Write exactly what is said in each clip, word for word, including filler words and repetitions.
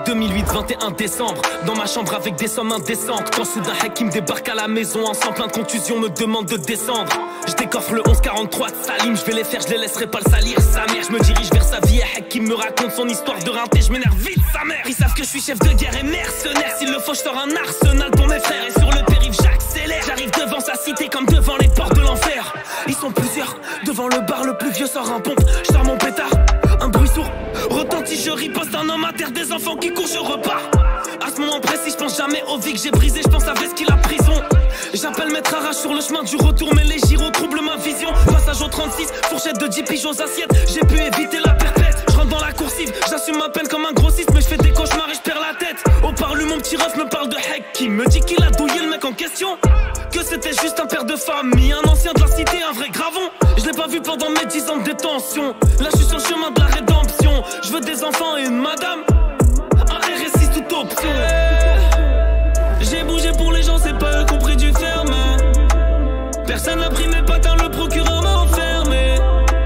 deux mille huit, vingt et un décembre. Dans ma chambre avec des sommes indécentes. Quand soudain Hakim débarque à la maison en sang plein de contusions, me demande de descendre. Je décoffre le onze quarante-trois de Salim. Je vais les faire, je les laisserai pas le salir. Sa mère, je me dirige vers sa vie. Et Hakim me raconte son histoire de rinté. Je m'énerve vite, sa mère. Ils savent que je suis chef de guerre et mercenaire. S'il le faut, je sors un arsenal pour mes frères. Et sur le périph', j'accélère. J'arrive devant sa cité comme devant les portes de l'enfer. Ils sont plusieurs. Devant le bar, le plus vieux sort un pompe. Je sors mon pétard. Un bruit sourd retentit, je riposte, un homme à terre, des enfants qui courent, je repars. À ce moment précis, je pense jamais aux vies que j'ai brisées, je pense à Vesky la prison. J'appelle Maître Arrache sur le chemin du retour, mais les gyros troublent ma vision. Passage au trente-six, fourchette de dix pigeons aux assiettes, j'ai pu éviter la perpète. Je rentre dans la coursive, j'assume ma peine comme un grossiste, mais je fais des cauchemars et je perds la tête. Au parlu, mon petit ref me parle de Hakim, me dit qu'il a douillé le mec en question, que c'était juste un père de famille, un ancien de la cité, un vrai gravon. Je l'ai pas vu pendant mes dix ans de détention. Là je suis sur le chemin de la rédemption. Je veux des enfants et une madame, un R S six toute option. J'ai bougé pour les gens, c'est pas eux qu'on pris du ferme. Personne n'a pris mes patins, le procureur m'a enfermé.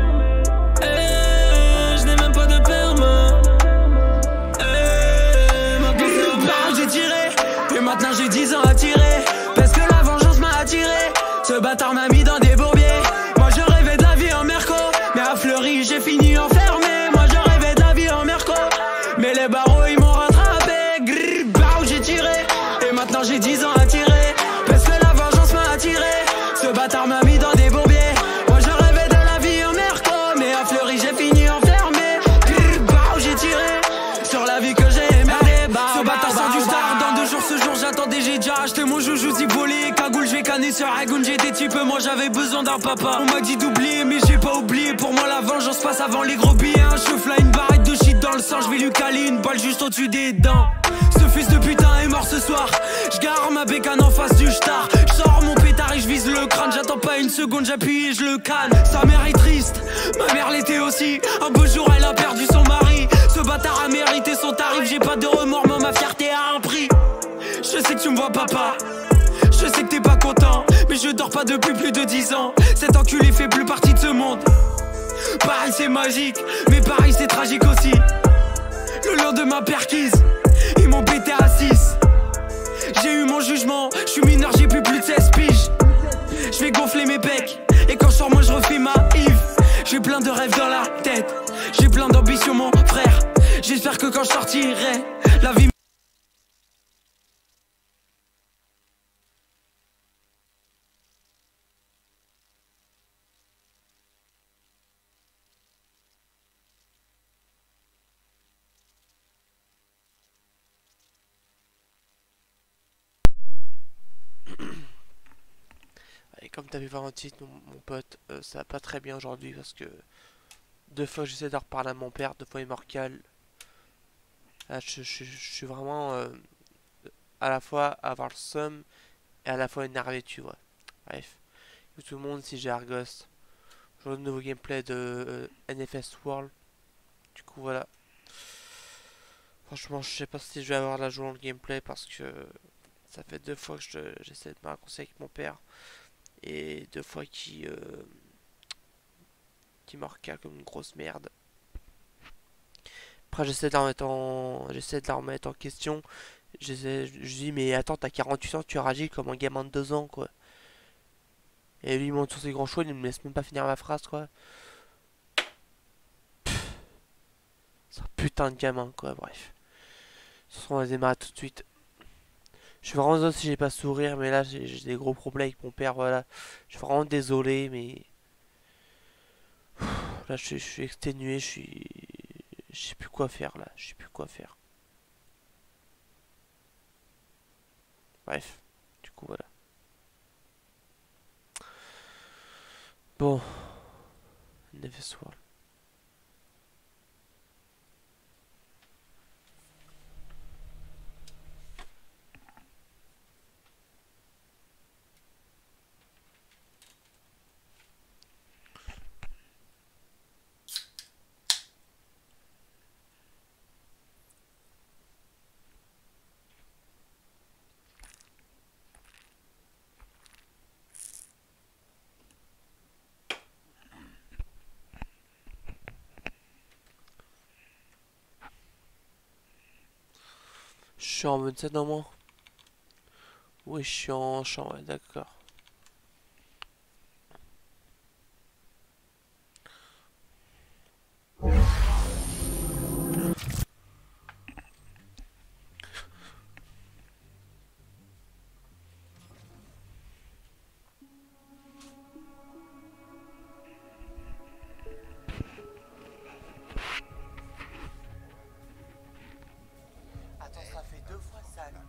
Eh, je n'ai même pas de perme. Eh, ma bah, j'ai tiré, et maintenant j'ai dix ans à tirer. Parce que la vengeance m'a attiré. Ce bâtard m'a mis dans des bourbiers. Moi je rêvais de la vie en merco, mais à Fleury j'ai fini enfermé. Moi je rêvais de la vie en merco, mais les barreaux ils m'ont rattrapé. Grrr, bah, j'ai tiré, et maintenant j'ai dix ans à tirer. Parce que la vengeance m'a attiré. Ce bâtard m'a mis dans des bourbiers. Moi je rêvais de la vie en merco, mais à Fleury j'ai fini enfermé. Grrr, bah, j'ai tiré sur la vie que j'ai aimée. Ce bâtard sort du star. Dans deux jours ce jour j'attendais, j'ai déjà acheté mon joujou si volé. Cagoule, je vais canner sur Agoun, j'étais type, moi j'avais besoin d'un papa. On m'a dit d'oublier, mais j'ai pas oublié. Pour moi la vengeance passe avant les gros billets. Un chef là, une barrette de shit dans le sang, je vais lui caler une balle juste au-dessus des dents. Ce fils de putain est mort ce soir. Je gare ma bécane en face du star. Je sors mon pétard et je vise le crâne. J'attends pas une seconde, j'appuie et je le canne. Sa mère est triste, ma mère l'était aussi. Un beau jour elle a perdu son mari. Ce bâtard a mérité son tarif. J'ai pas de remords, mais ma fierté a un prix. Je sais que tu me vois papa, je sais que t'es pas content, mais je dors pas depuis plus de dix ans. Cet enculé fait plus partie de ce monde. Paris c'est magique, mais Paris c'est tragique aussi. Le lendemain perquise, ils m'ont pété à six. J'ai eu mon jugement, je suis mineur, j'ai plus plus de seize piges. Je vais gonfler mes pecs, et quand je sors moi je refais ma Yves. J'ai plein de rêves dans la tête, j'ai plein d'ambition mon frère. J'espère que quand je sortirai, la vie Et comme t'avais vu en titre, mon, mon pote, euh, ça va pas très bien aujourd'hui parce que deux fois j'essaie de reparler à mon père, deux fois il me recale. Là, je, je, je suis vraiment euh, à la fois avoir le seum et à la fois énervé, tu vois. Bref, tout le monde, si j'ai Argos, je joue le nouveau gameplay de euh, N F S World. Du coup, voilà. Franchement, je sais pas si je vais avoir la joie dans le gameplay parce que ça fait deux fois que j'essaie de me racconcilier avec mon père. Et deux fois qui euh, qui me recale comme une grosse merde. Après j'essaie de la remettre en j'essaie de la remettre en question. J'essaie, je dis mais attends, t'as quarante-huit ans, tu réagis comme un gamin de deux ans quoi. Et lui il monte sur ses grands chevaux, il me laisse même pas finir ma phrase quoi. C'est un putain de gamin quoi, bref. De toute façon on va démarrer tout de suite. Je suis vraiment désolé si j'ai pas sourire, mais là j'ai des gros problèmes avec mon père, voilà. Je suis vraiment désolé, mais... Là je suis, je suis exténué, je suis... Je sais plus quoi faire là, je sais plus quoi faire. Bref, du coup voilà. Bon. Never Swirl. suis en mode sept moment. Oui, je suis en champ, ouais, d'accord. Attends, ça fait deux fois ça là.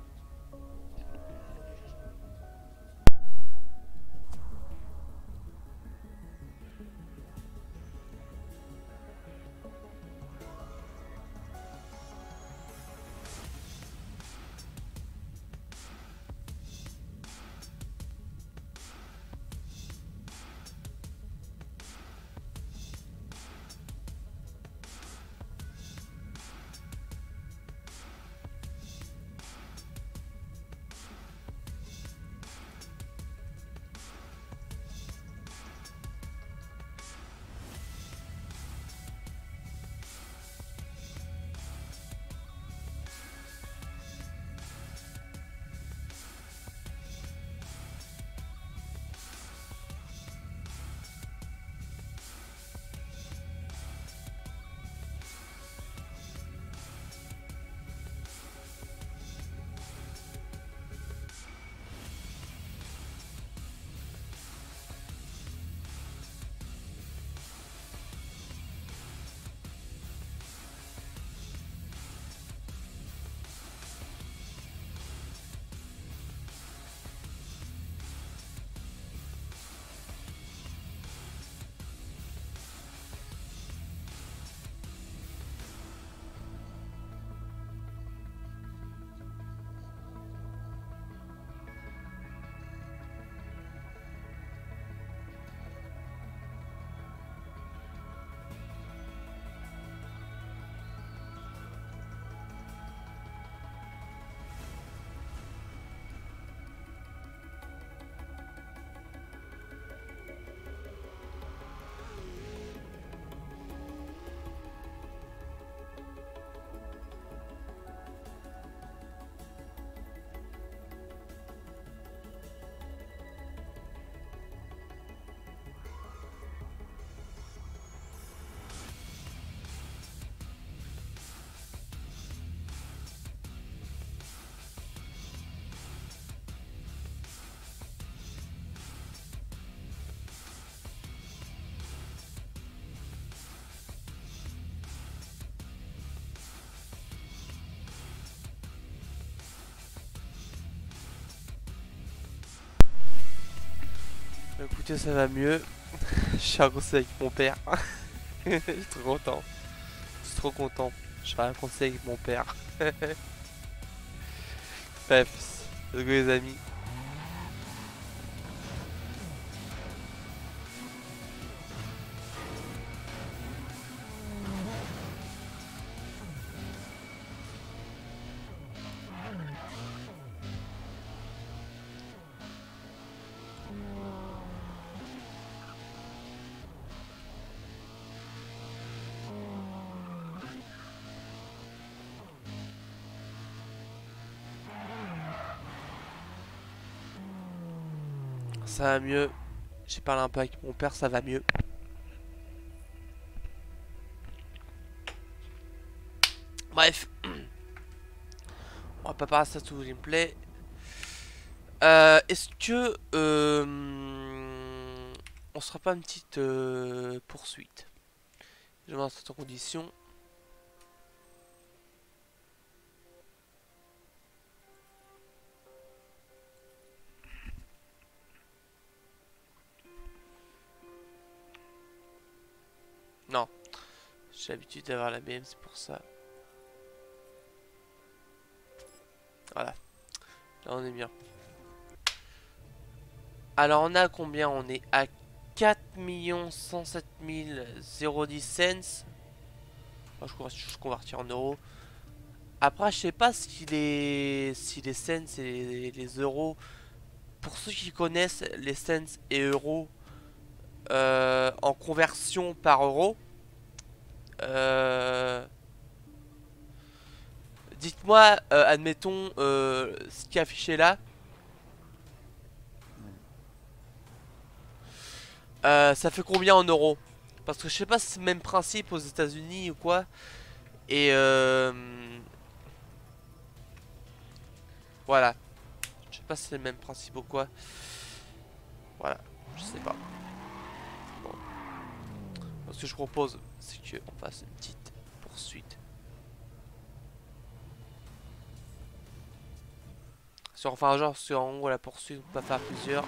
Écoutez, ça va mieux. Je suis raccourci avec mon père. Je suis trop content. Je suis trop content. Je suis raccourci avec mon père. Bref, let's go les amis. Ça va mieux. J'ai parlé un peu avec mon père, ça va mieux. Bref. On va pas parler de ça tout le gameplay. Euh, Est-ce que... Euh, on se fera pas une petite euh, poursuite? Je vais dans cette condition. Non. J'ai l'habitude d'avoir la B M, c'est pour ça. Voilà. Là, on est bien. Alors, on a combien? On est à quatre millions cent sept mille dix cents. Moi, je convertis en euros. Après, je sais pas si les, si les cents et les, les euros... Pour ceux qui connaissent les cents et euros euh, en conversion par euro... Euh, Dites-moi, euh, admettons, euh, ce qui est affiché là. Euh, ça fait combien en euros? Parce que je sais pas si c'est le même principe aux États-Unis ou quoi. Et euh... voilà. Je sais pas si c'est le même principe ou quoi. Voilà. Je sais pas. Bon. Ce que je propose, c'est qu'on fasse une petite poursuite. Sur, enfin, genre, sur en gros la poursuite, on peut pas faire plusieurs.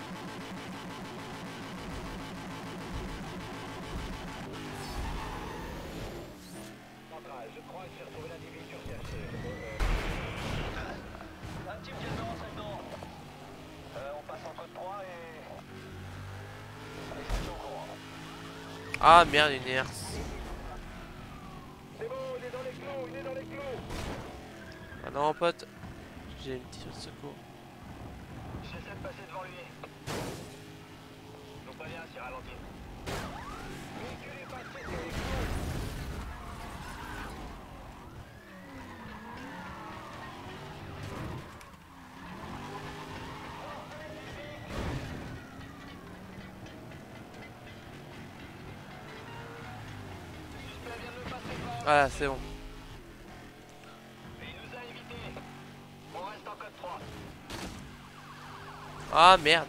Ah merde, une herse. C'est bon, il est dans les clous, il est dans les clous. Ah non, pote. J'ai une petite secours. J'essaie de passer devant lui. Non pas bien, s'il ralentit. Véhicule est passé sur les clous. Suspect vient de le passer devant. Voilà, c'est bon. Et il nous a évités. On reste en code trois. Ah merde.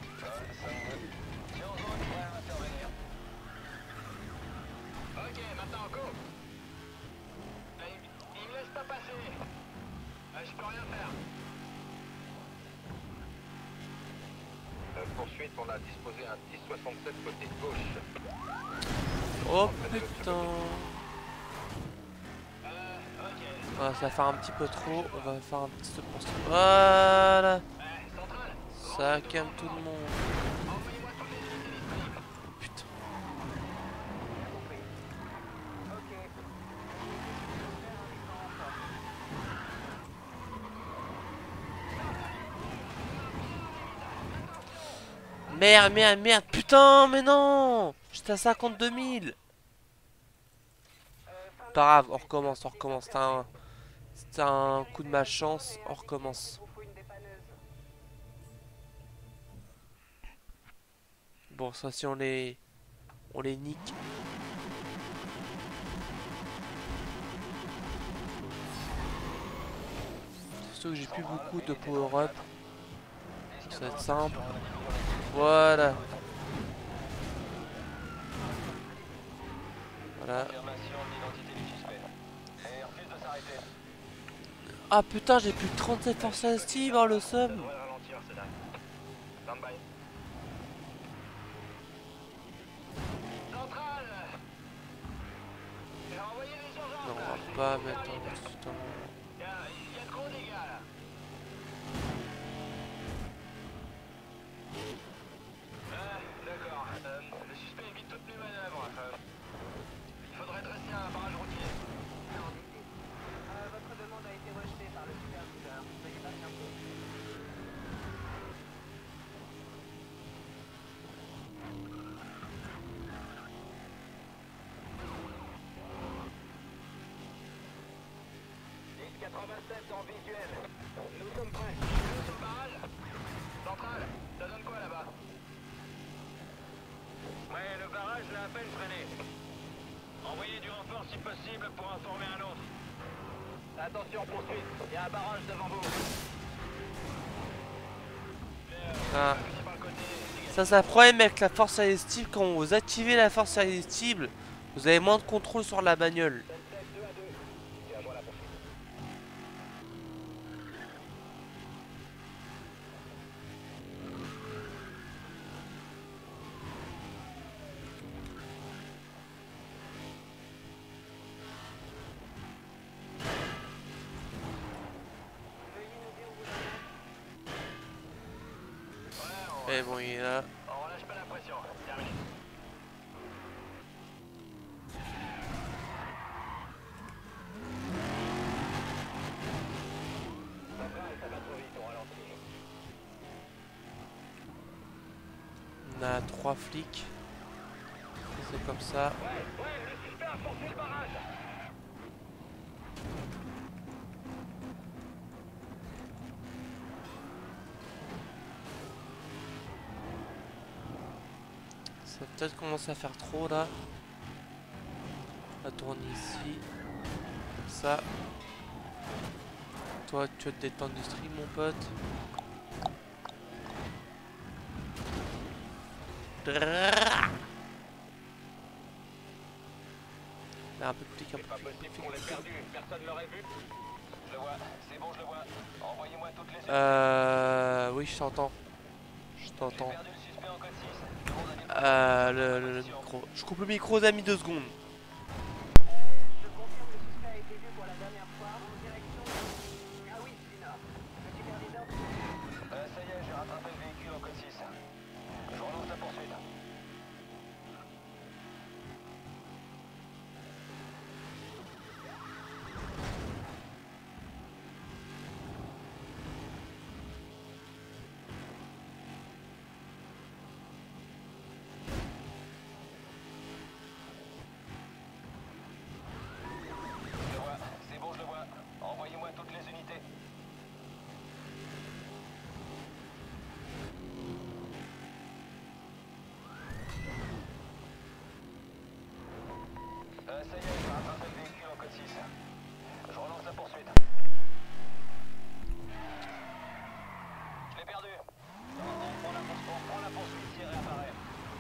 Ok, maintenant go. Là, il, il me laisse pas passer. Ah, je peux rien faire. Euh, poursuite, on a disposé un dix soixante-sept côté gauche. Oh putain. Euh, ok. Ah, ça va faire un petit peu trop. On va faire un petit stop pour ça. Voilà. Eh, centrale. Ça calme tout le monde. Envoyez-moi toutes les unités disponibles. Putain. Merde, merde, merde. Putain, mais non. J'étais à cinquante-deux mille. Pas grave, on recommence, on recommence. C'était un... C'était un coup de malchance. On recommence. Bon, ça si on les... On les nique. Surtout que j'ai plus beaucoup de power-up. Ça va être simple. Voilà. Voilà. Ah putain, j'ai plus de trente-sept forces estives, oh le seum. devrait ralentir, c'est dingue. Stand by. Centrale. Et envoyez les urgences. Non, là. on va pas mettre en putain. Il y a, il y a trop de dégâts là. Ah, d'accord. Euh, le suspect évite toutes mes manœuvres. Euh, il faudrait dresser un barrage routier. Votre demande a été rejetée par le superviseur. Veuillez patienter. dix quatre-vingt-sept en visuel. Nous sommes prêts. Sur le barrage. Centrale, ça donne quoi là-bas? Ouais, le barrage l'a à peine freiné. Envoyez du renfort si possible pour informer un autre. Attention, poursuite. Il y a un barrage devant vous. Ah. Ça, c'est un problème avec la force irrésistible. Quand vous activez la force irrésistible, vous avez moins de contrôle sur la bagnole. deux à deux. Et à moi la poursuite. Et bon, il est là. On relâche pas la pression. Terminé. Centrale, ça va trop vite, on ralentit. On a trois flics. C'est comme ça. Ouais, ouais, le suspect a forcé le barrage. Ça va peut-être commencer à faire trop là. On va tourner ici. Comme ça. Toi, tu vas te détendre du stream, mon pote. Là, un peu de flic, un peu Pas de possible flic. qu'on l'ait perdu. Personne l'aurait vu. Je le vois. C'est bon, je le vois. Envoyez-moi toutes les unités. Euh... Oui, je t'entends. Je J'ai t'entends. perdu le suspect en code six. Demande un numéro. Euh... Le, le, le micro. Je coupe le micro, aux amis, deux secondes. Je confirme le suspect a été vu pour la dernière fois en direction de... Ah oui, du nord. Le superviseur de... Euh, ça y est, j'ai rattrapé le véhicule en code six. Je relance la poursuite. Je le vois. C'est bon, je le vois. Envoyez-moi toutes les unités. Euh, ça y est, j'ai rattrapé le véhicule en code six. Je relance la poursuite. Je l'ai perdu. On, on prend la poursuite, on prend la poursuite si elle réapparaît.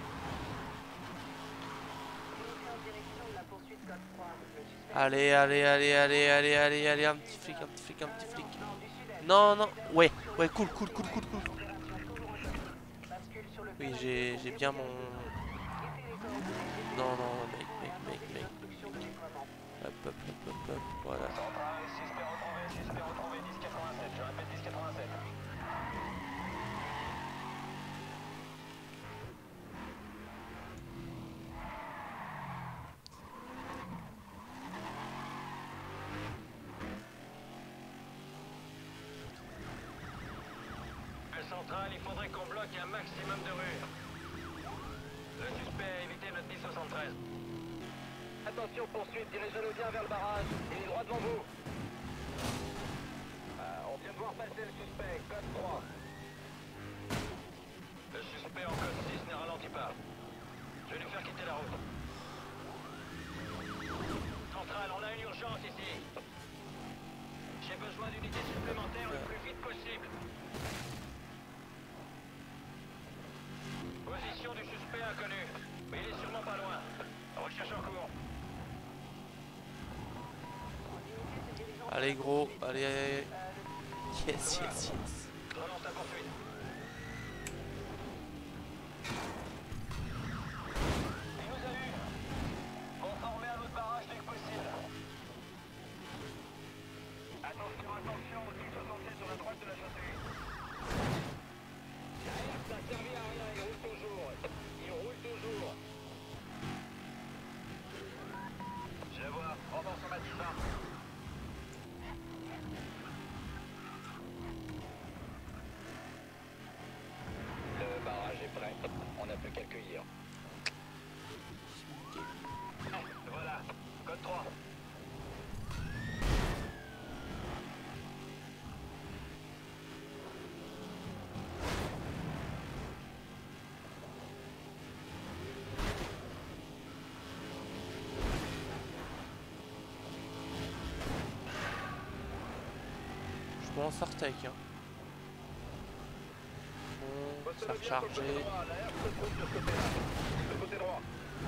Unité en direction de la poursuite code trois. Le suspect... Allez, allez, allez, allez, allez, allez, allez, un petit flic, un petit flic, un petit flic. Nord du sud-est. Non, non, ouais, ouais, cool, cool, cool, cool, cool. Opération toujours en continu. Bascule sur le Oui, canal j'ai pour j'ai bien mon... Mettez les coordonnées. Non, non, mec, mec, mec, Attendez mec. l'instruction de déploiement. Hop, hop, hop, hop, hop, voilà. Centrale, suspect retrouvé, suspect retrouvé, dix quatre-vingt-sept. Je répète, dix quatre-vingt-sept. Centrale, il faudrait qu'on bloque un maximum de rues. Le suspect a évité notre dix soixante-treize. Attention, poursuite, dirigez-le bien vers le barrage. Il est droit devant vous. Euh, on vient de voir passer le suspect, code trois. Le suspect en code six ne ralentit pas. Je vais lui faire quitter la route. Centrale, on a une urgence ici. J'ai besoin d'unités supplémentaires le plus vite possible. Position du suspect inconnu. Mais il est sûrement pas loin. Recherche en cours. Allez, gros, allez, allez, allez. Yes, yes, yes. Je relance la poursuite. Il nous a eu. Conformez à notre barrage dès que possible. Attention, attention, dix soixante-sept sur la droite de la chaussée. Ça a servi à rien, il roule toujours. Il roule toujours. Je le vois. Renforce ma dix vingt. Le barrage est prêt. On n'a plus qu'à accueillir. Voilà. Code trois. Je commence à retech, hein. Bon, ça a rechargé. La herbe se trouve de ce côté-là. Le côté droit.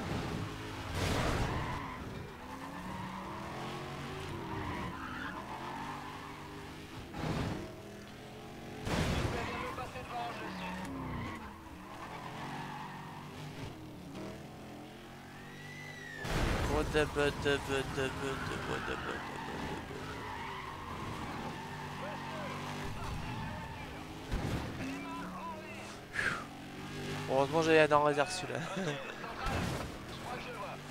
Heureusement j'avais dans réserve celui-là. Je crois que je le vois.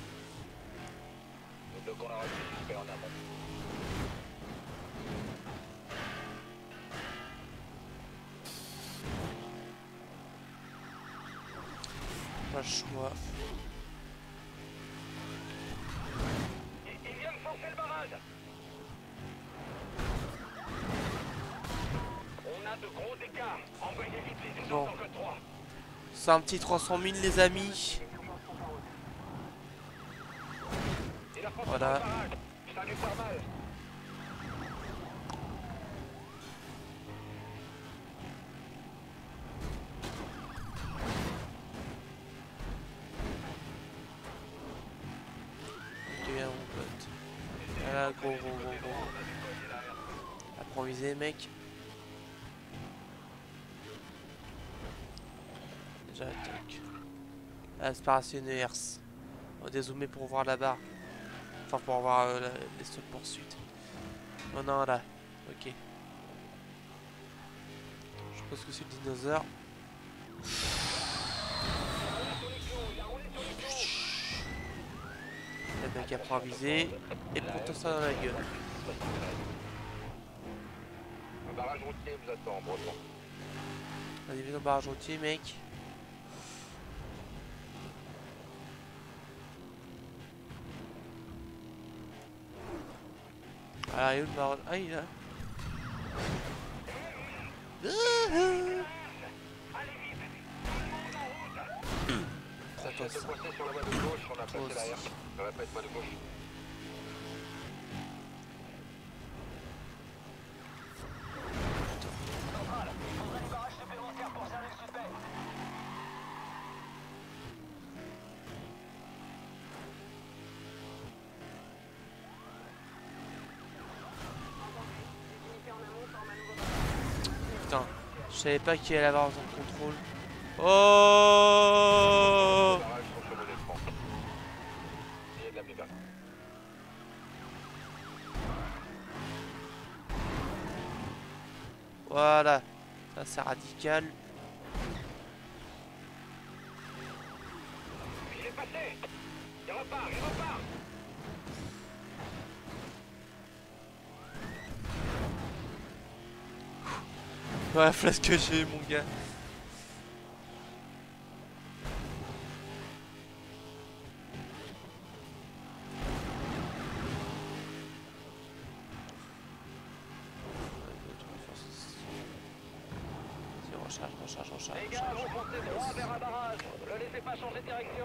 Nous bloquons la route du suspect en amont. Pas le choix. Il, il vient de forcer le barrage. On a de gros écarts. Envoyez vite les urgences Bon. en code trois. C'est un petit trois cent mille les amis. Voilà. Voilà, gros, gros, gros, gros. Apprends à viser, mec. Déjà, tac. Aspiration E R S. On va dézoomer pour voir la barre. Enfin, pour voir euh, la, les sauts de poursuite. Oh non, là. Ok. Je pense que c'est le dinosaure. Le mec apprend à viser et prends ça dans la gueule. Un barrage routier vous attend, Breton. Vas-y, viens dans le barrage routier, mec. Ah, il est où le barrage? Ah, il est là. Sachez de passer sur la voie de gauche, on a passé l'arrière. Je répète, voie de gauche. Putain, je savais pas qu'il allait avoir autant de contrôle. Oh! Les barrages sont sur le défend. Essayez de la méga. Voilà, ça c'est radical. Il est passé. Il repart, il repart. Ouais, la flasque que j'ai, mon gars. Recharge, recharge, recharge. Les gars, vous foncez droit vers un barrage. Ne laissez pas changer de direction.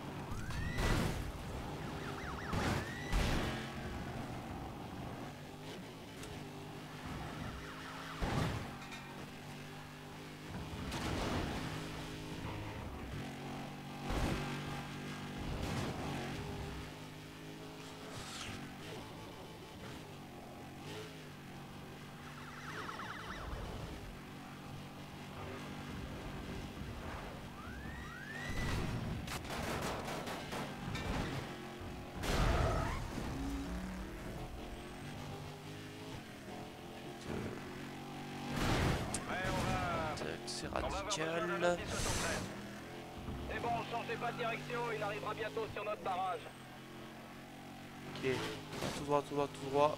C'est radical. C'est bon, changez pas de direction, il arrivera bientôt sur notre barrage. Ok, tout droit, tout droit, tout droit.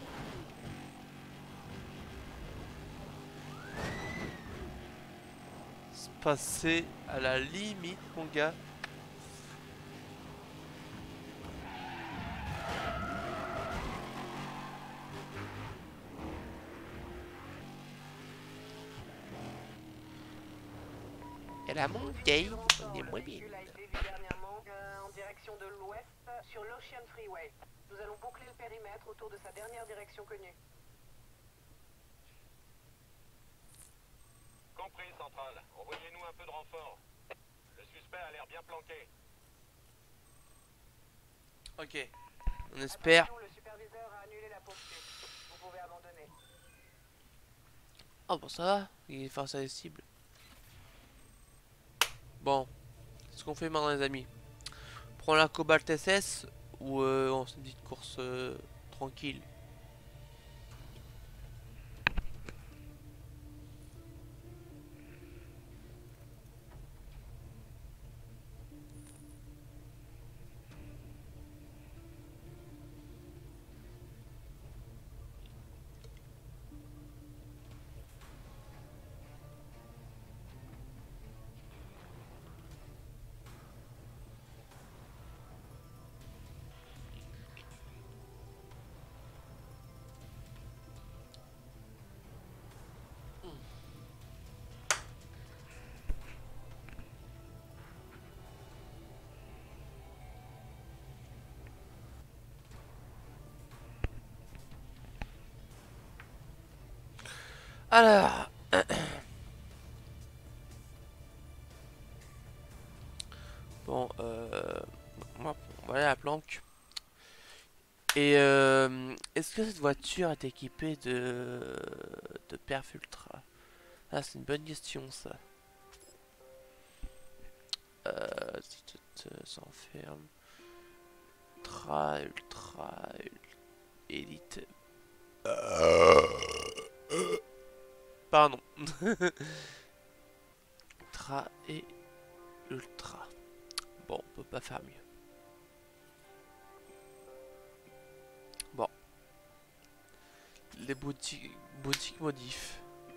Se passer à la limite, mon gars. Et la montée, on est moins bien. Le véhicule a été vu dernièrement euh, en direction de l'ouest sur l'Ocean Freeway. Nous allons boucler le périmètre autour de sa dernière direction connue. Compris, centrale. Envoyez-nous un peu de renfort. Le suspect a l'air bien planqué. Ok, on espère. Attention, le superviseur a annulé la poursuite. Vous pouvez abandonner. Oh bon, ça va, il est face à des cibles. Bon, ce qu'on fait maintenant, les amis. Prends la Cobalt S S ou euh, on se dit de course euh, tranquille. Alors... Bon, euh... moi, voilà la planque. Et euh, est-ce que cette voiture est équipée de... de perf ultra? Ah, c'est une bonne question, ça. Euh... Ça enferme. Ultra, ultra, élite. Pardon. Ultra et ultra. Bon, on peut pas faire mieux. Bon. Les boutiques, boutiques modifs.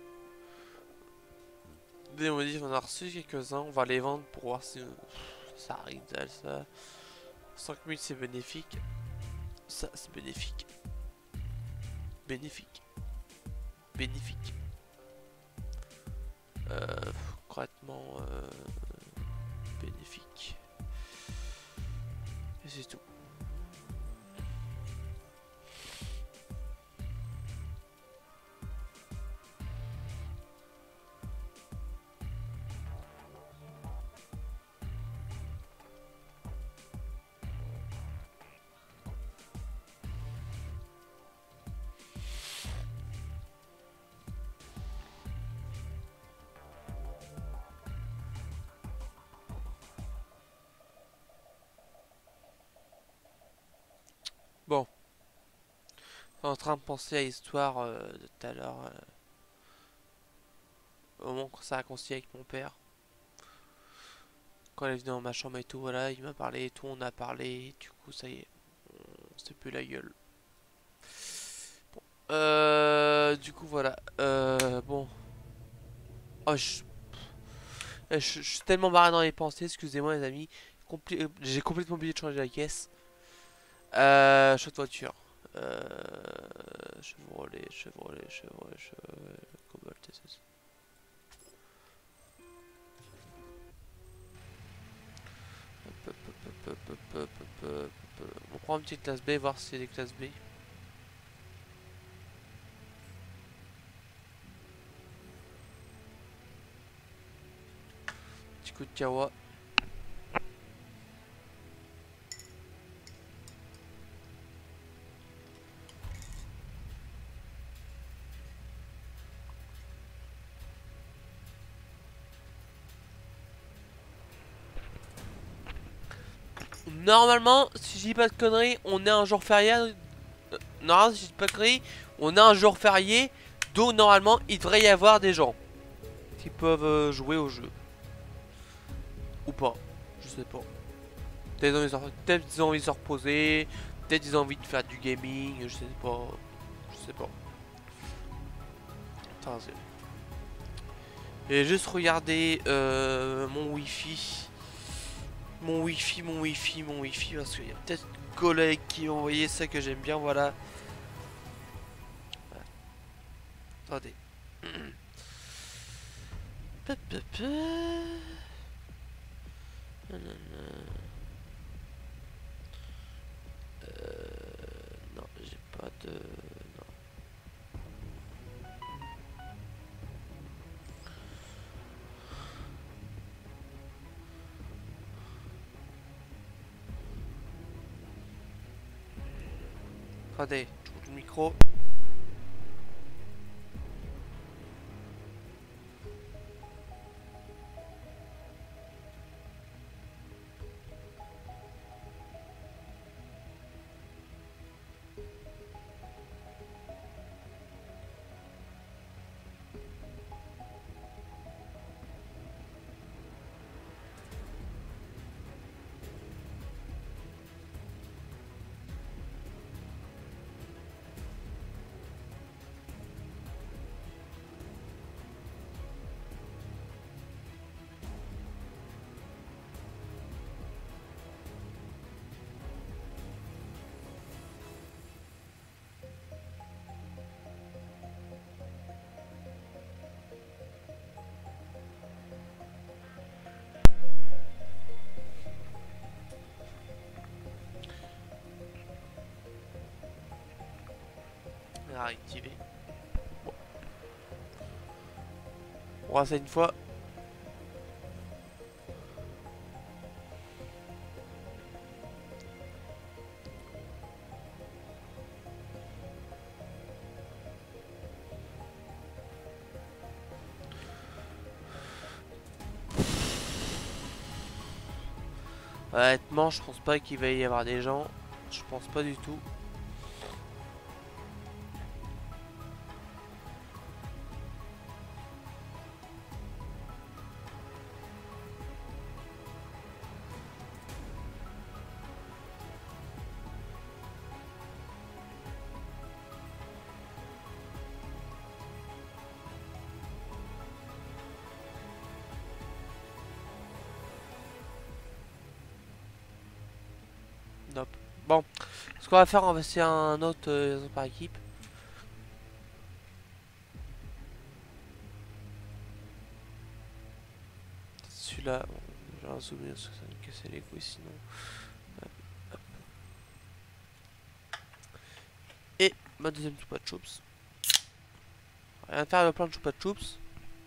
Des modifs, on en a reçu quelques-uns. On va les vendre pour voir si ça arrive ça. cinq mille c'est bénéfique. Ça c'est bénéfique. Bénéfique. Bénéfique. Euh, concrètement, euh, bénéfique. Et c'est tout. Bon. Je suis en train de penser à l'histoire euh, de tout à l'heure. Euh, au moment où ça a concilié avec mon père. Quand elle est venue dans ma chambre et tout, voilà, il m'a parlé et tout, on a parlé. Du coup, ça y est. On s'est plus la gueule. Bon. Euh, du coup, voilà. Euh, bon. Oh, je... Je, je suis tellement barré dans les pensées, excusez-moi les amis. Compli J'ai complètement oublié de changer la caisse. Euh, choix de voiture. Euh, Chevrolet, Chevrolet, Chevrolet, Chevrolet, Cobalt, T C S. On prend une petite classe B, voir si c'est des classes B. Petit coup de Kawa. Normalement, si je dis pas de conneries, on est un jour férié. Euh, normalement, si je dis pas de conneries, on a un jour férié. Donc, normalement, il devrait y avoir des gens qui peuvent euh, jouer au jeu. Ou pas. Je sais pas. Peut-être ils ont envie de se reposer. Peut-être ils ont envie de faire du gaming. Je sais pas. Je sais pas. Attends, et juste regarder euh, mon wifi. Mon wifi, mon wifi, mon wifi. Parce qu'il y a peut-être des collègues qui ont envoyé ça que j'aime bien. Voilà. Voilà. Attendez. Euh, non, j'ai pas de... Non. Attendez, je coupe le micro. À activer. Bon. On va ça une fois. Honnêtement, je pense pas qu'il va y avoir des gens. Je pense pas du tout. Nope. Bon, ce qu'on va faire, on va essayer un autre euh, par équipe. Celui-là, bon, j'ai un souvenir parce que ça me cassait les couilles sinon. Hop, hop. Et ma deuxième choupa choups. Rien à faire avec plein de choupa choups.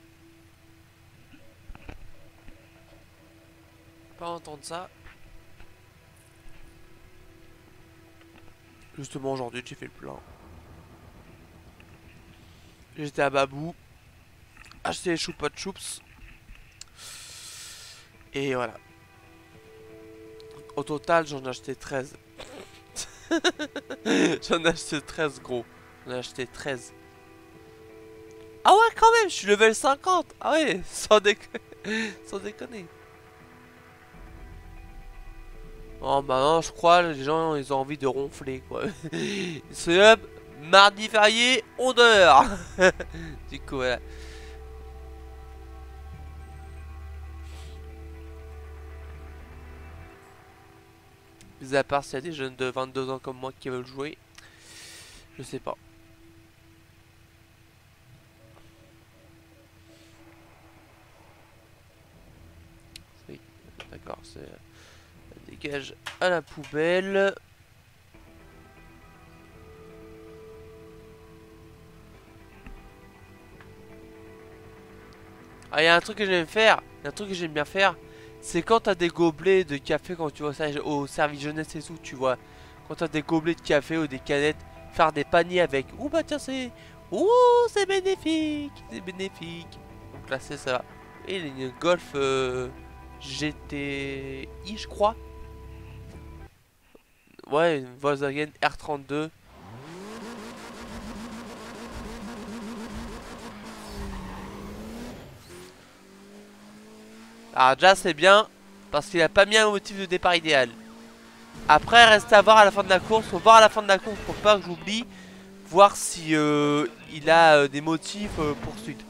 Pas entendre ça. Justement aujourd'hui j'ai fait le plein. J'étais à Babou. Acheté les choupa choups. Et voilà. Au total j'en ai acheté treize. J'en ai acheté treize gros. J'en ai acheté treize. Ah ouais quand même, je suis level cinquante. Ah ouais, sans, déco sans déconner. Oh bah non, je crois les gens ils ont envie de ronfler quoi. C'est hop, mardi férié, on dort. Du coup voilà. Mis à part s'il y a des jeunes de vingt-deux ans comme moi qui veulent jouer, je sais pas. Oui, d'accord, c'est... Dégage à la poubelle. Ah, il y a un truc que j'aime faire. Il y a un truc que j'aime bien faire. C'est quand t'as des gobelets de café, quand tu vois ça au service jeunesse et tout, tu vois. Quand t'as des gobelets de café ou des canettes, faire des paniers avec. Ouh bah tiens, c'est. Ouh, c'est bénéfique. C'est bénéfique. Donc là, c'est ça. Et il y a une Golf euh, G T I, je crois. Ouais, une Volkswagen R trente-deux. Alors déjà c'est bien parce qu'il a pas mis un motif de départ idéal. Après reste à voir à la fin de la course. Faut voir à la fin de la course pour pas que j'oublie. Voir si euh, il a euh, des motifs euh, poursuite.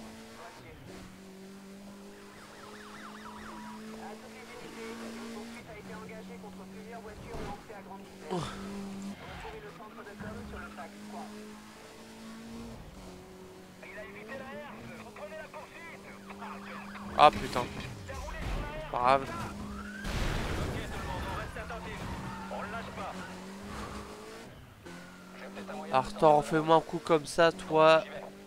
Ah putain. C'est pas grave. Alors toi refais-moi un coup comme ça, toi.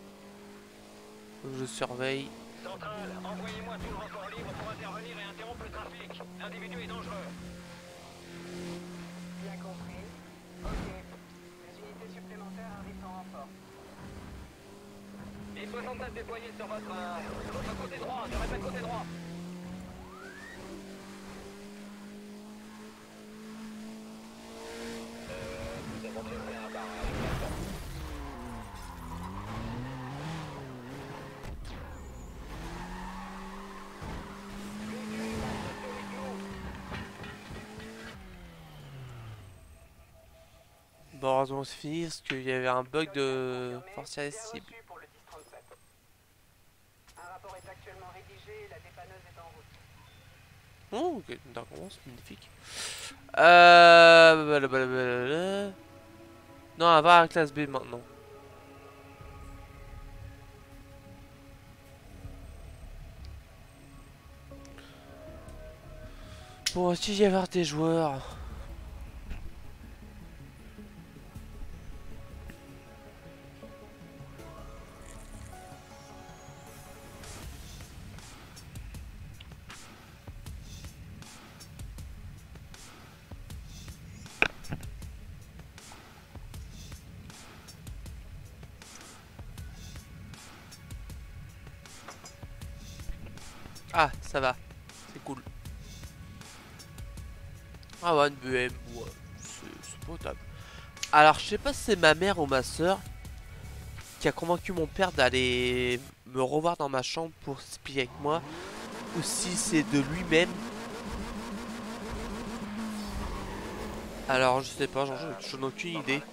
Je surveille. Centrale, envoyez-moi tout le renfort libre pour intervenir et interrompre le trafic. L'individu est dangereux. Bien compris. Ok. Les unités supplémentaires arrivent en renfort. Et soixante-neuf déployés sur votre... Euh, sur votre côté droit, je répète côté droit. Bon, heureusement c'est fini parce qu'il y avait un bug de force irrésistible. Reçu pour le dix trente-sept. Un rapport est actuellement rédigé, la dépanneuse est en route. Oh, ok, d'accord, c'est magnifique. Euh... blablabla. Non, on va voir la classe B maintenant. Bon, si y avoir des joueurs... ça va. C'est cool. Ah ouais, une B M, ouais, c'est potable. Alors, je sais pas si c'est ma mère ou ma soeur qui a convaincu mon père d'aller me revoir dans ma chambre pour s'expliquer avec moi, ou si c'est de lui-même. Alors, je sais pas, j'en ai aucune idée.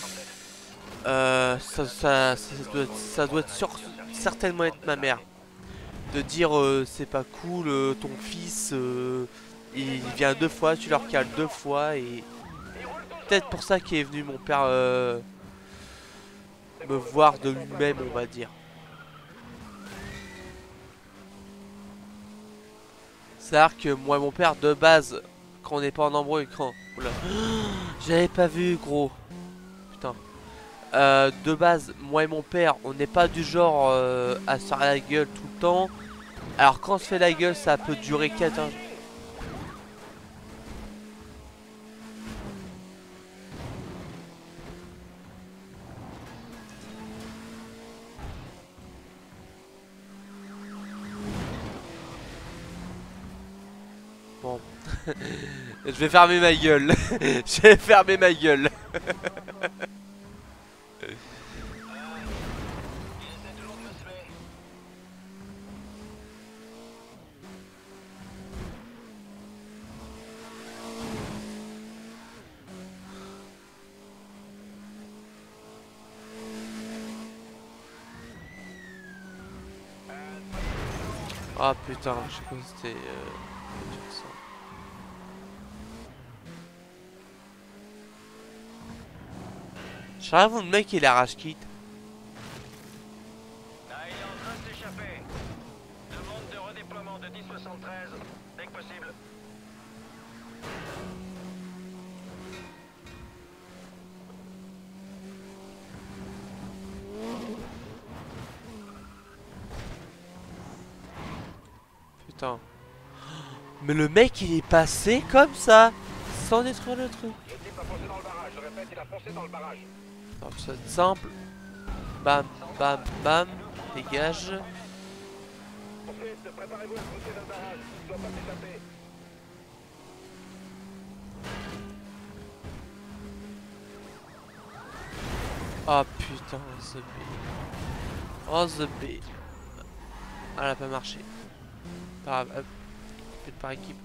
Euh, ça, ça, ça, doit, ça doit être sur, certainement être ma mère. De dire euh, c'est pas cool, euh, ton fils euh, il vient deux fois, tu leur cales deux fois, et peut-être pour ça qu'est venu mon père euh, me voir de lui-même, on va dire. C'est-à-dire que moi et mon père, de base, quand on n'est pas en embrouille, quand... Oula, j'avais pas vu, gros. Putain. Euh, de base, moi et mon père, on n'est pas du genre euh, à se faire la gueule tout le temps. Alors quand on se fait la gueule, ça peut durer quatre ans. Bon. Je vais fermer ma gueule. Je vais fermer ma gueule. Ah putain, je sais pas si c'était... Euh... Je rêve où le mec il arrache quitte. Là, il est en train de s'échapper. Demande de redéploiement de dix soixante-treize, dès que possible. Putain. Mais le mec il est passé comme ça, sans détruire le truc. Le type a foncé dans le barrage, je répète, il a foncé dans le barrage. Alors ça va être simple. Bam, bam, bam. Dégage. Ensuite, préparez-vous à foncer dans le barrage, il doit pas s'échapper. Oh putain, The B. Oh The B. Ah, elle a pas marché. Pas grave, hop. Faites par équipe.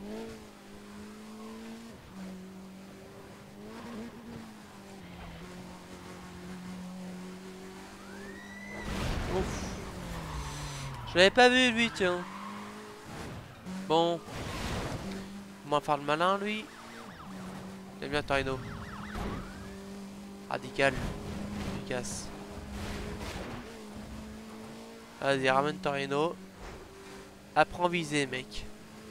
Ouf. Je l'avais pas vu lui, tiens. Bon. Moins faire le malin lui. J'aime bien Torino. Radical. Efficace. Vas-y, ramène Torino. Apprends viser, mec.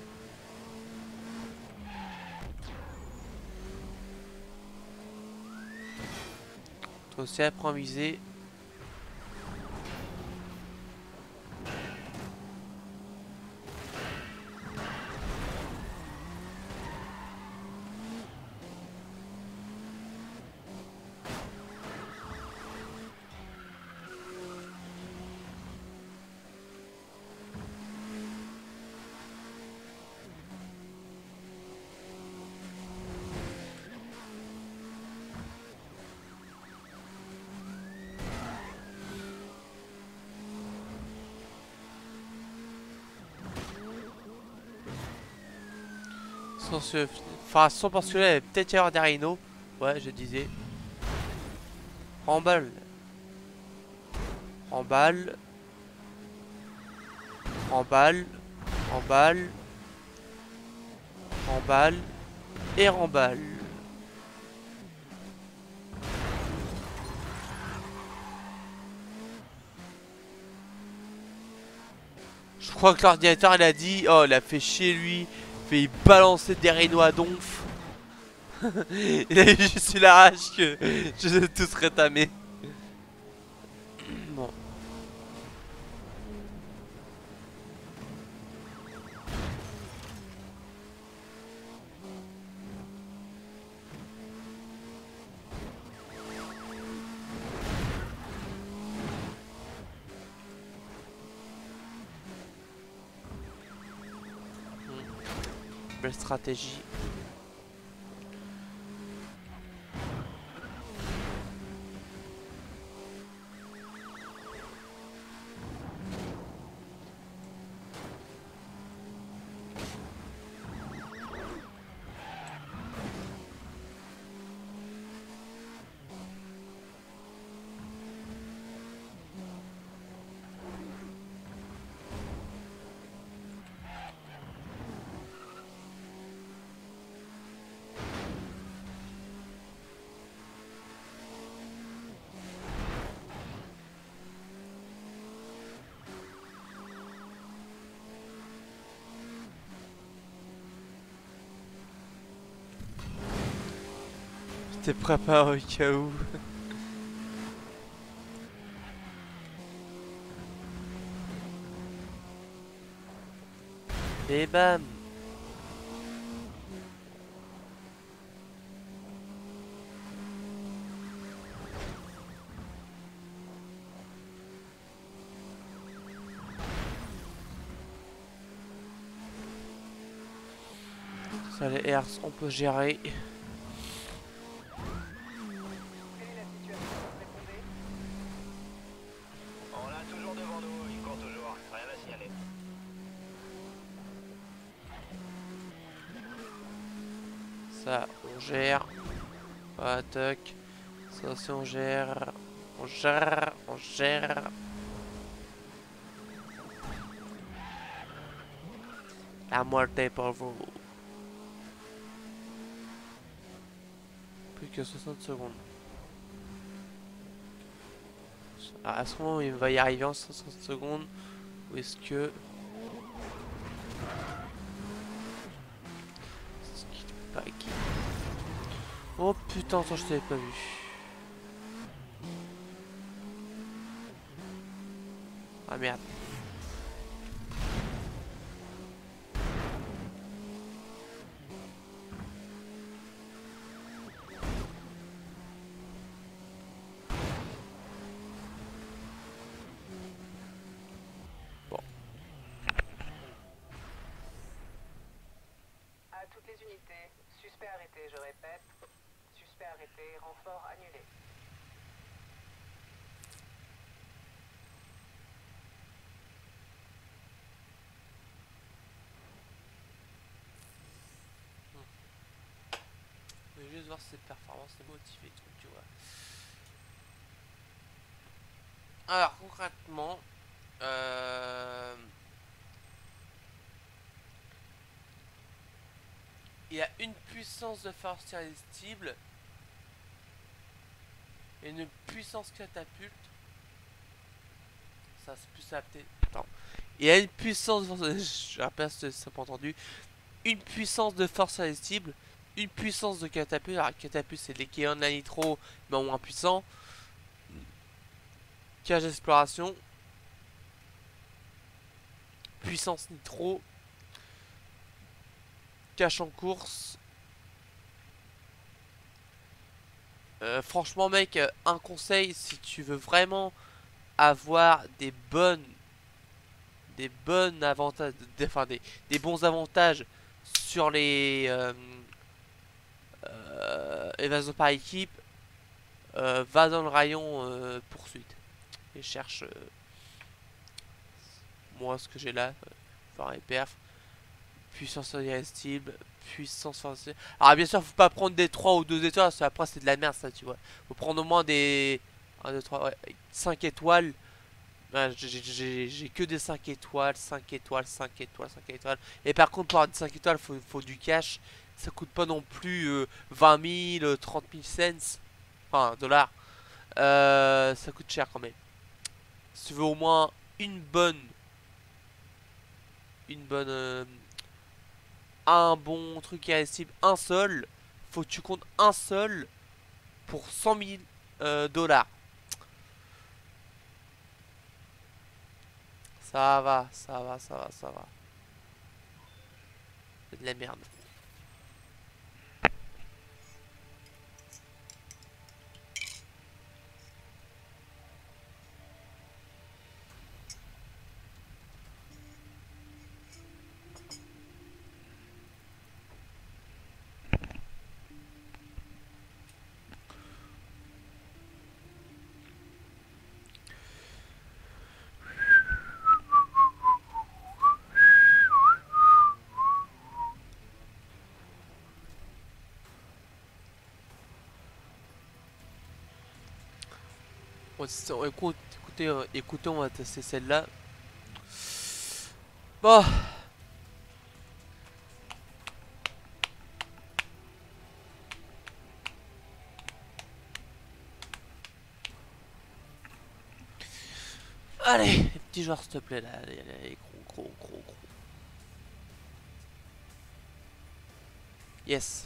Toi aussi, apprends viser. Enfin, parce que là, il y avait peut-être y avoir des rhinos. Ouais, je disais. Remballe. Remballe. Remballe. Remballe. Remballe. Et remballe. Je crois que l'ordinateur, il a dit, oh, il a fait chier lui. Il balancer des rhinos à donf. Il a eu juste la rage que je les ai tous rétamés. Bon. Belle stratégie. T'es préparé au cas où. Et bam. Ça les hertz, on peut gérer. On l'a toujours devant nous, il court toujours, rien à signaler. Ça, on gère. Ah, toc. Ça aussi, on gère. On gère, on gère. La moitié pour vous. Plus que soixante secondes. Ah, à ce moment, il va y arriver en soixante secondes. Ou est-ce que... Est-ce qu'il est pas qui... Oh putain, ça je t'avais pas vu. Ah merde. À toutes les unités, suspect arrêté, je répète. Suspect arrêté, renfort annulé. Je vais juste voir si cette performance est motivée, tout, tu vois. Alors, concrètement, euh... il y a une puissance de force irrésistible et une puissance catapulte. Ça, c'est plus adapté. Attends. Il y a une puissance de force... Je rappelle si c'est pas entendu. Une puissance de force irrésistible, une puissance de catapulte. Alors, catapulte, c'est l'équivalent de la nitro, mais en moins puissant. Cage d'exploration. Puissance nitro. Cache en course. Euh, franchement, mec, un conseil, si tu veux vraiment avoir des bonnes, des bonnes avantages, des, enfin des, des bons avantages sur les euh, euh, évasions par équipe, euh, va dans le rayon euh, poursuite et cherche euh, moi ce que j'ai là, euh, faire les perfs, puissance irrésistible, puissance forcée. Alors bien sûr, faut pas prendre des trois ou deux étoiles, parce que après c'est de la merde ça, tu vois. Faut prendre au moins des un, deux, trois, ouais, cinq étoiles. Ouais, j'ai que des cinq étoiles, cinq étoiles, cinq étoiles, cinq étoiles. Et par contre, pour avoir des cinq étoiles, faut, faut du cash. Ça coûte pas non plus euh, vingt mille, trente mille cents. Enfin, dollars. Euh, ça coûte cher quand même. Si tu veux au moins une bonne... Une bonne... Euh, un bon truc irrésistible, un seul. Faut que tu comptes un seul pour cent mille euh, dollars. Ça va, ça va, ça va, ça va. C'est de la merde. On, écoute, écoutez, euh, écoutez, on va tester celle-là. Bon. Allez, petit joueur, s'il te plaît, là. Allez, allez, gros, gros, gros, gros. Yes.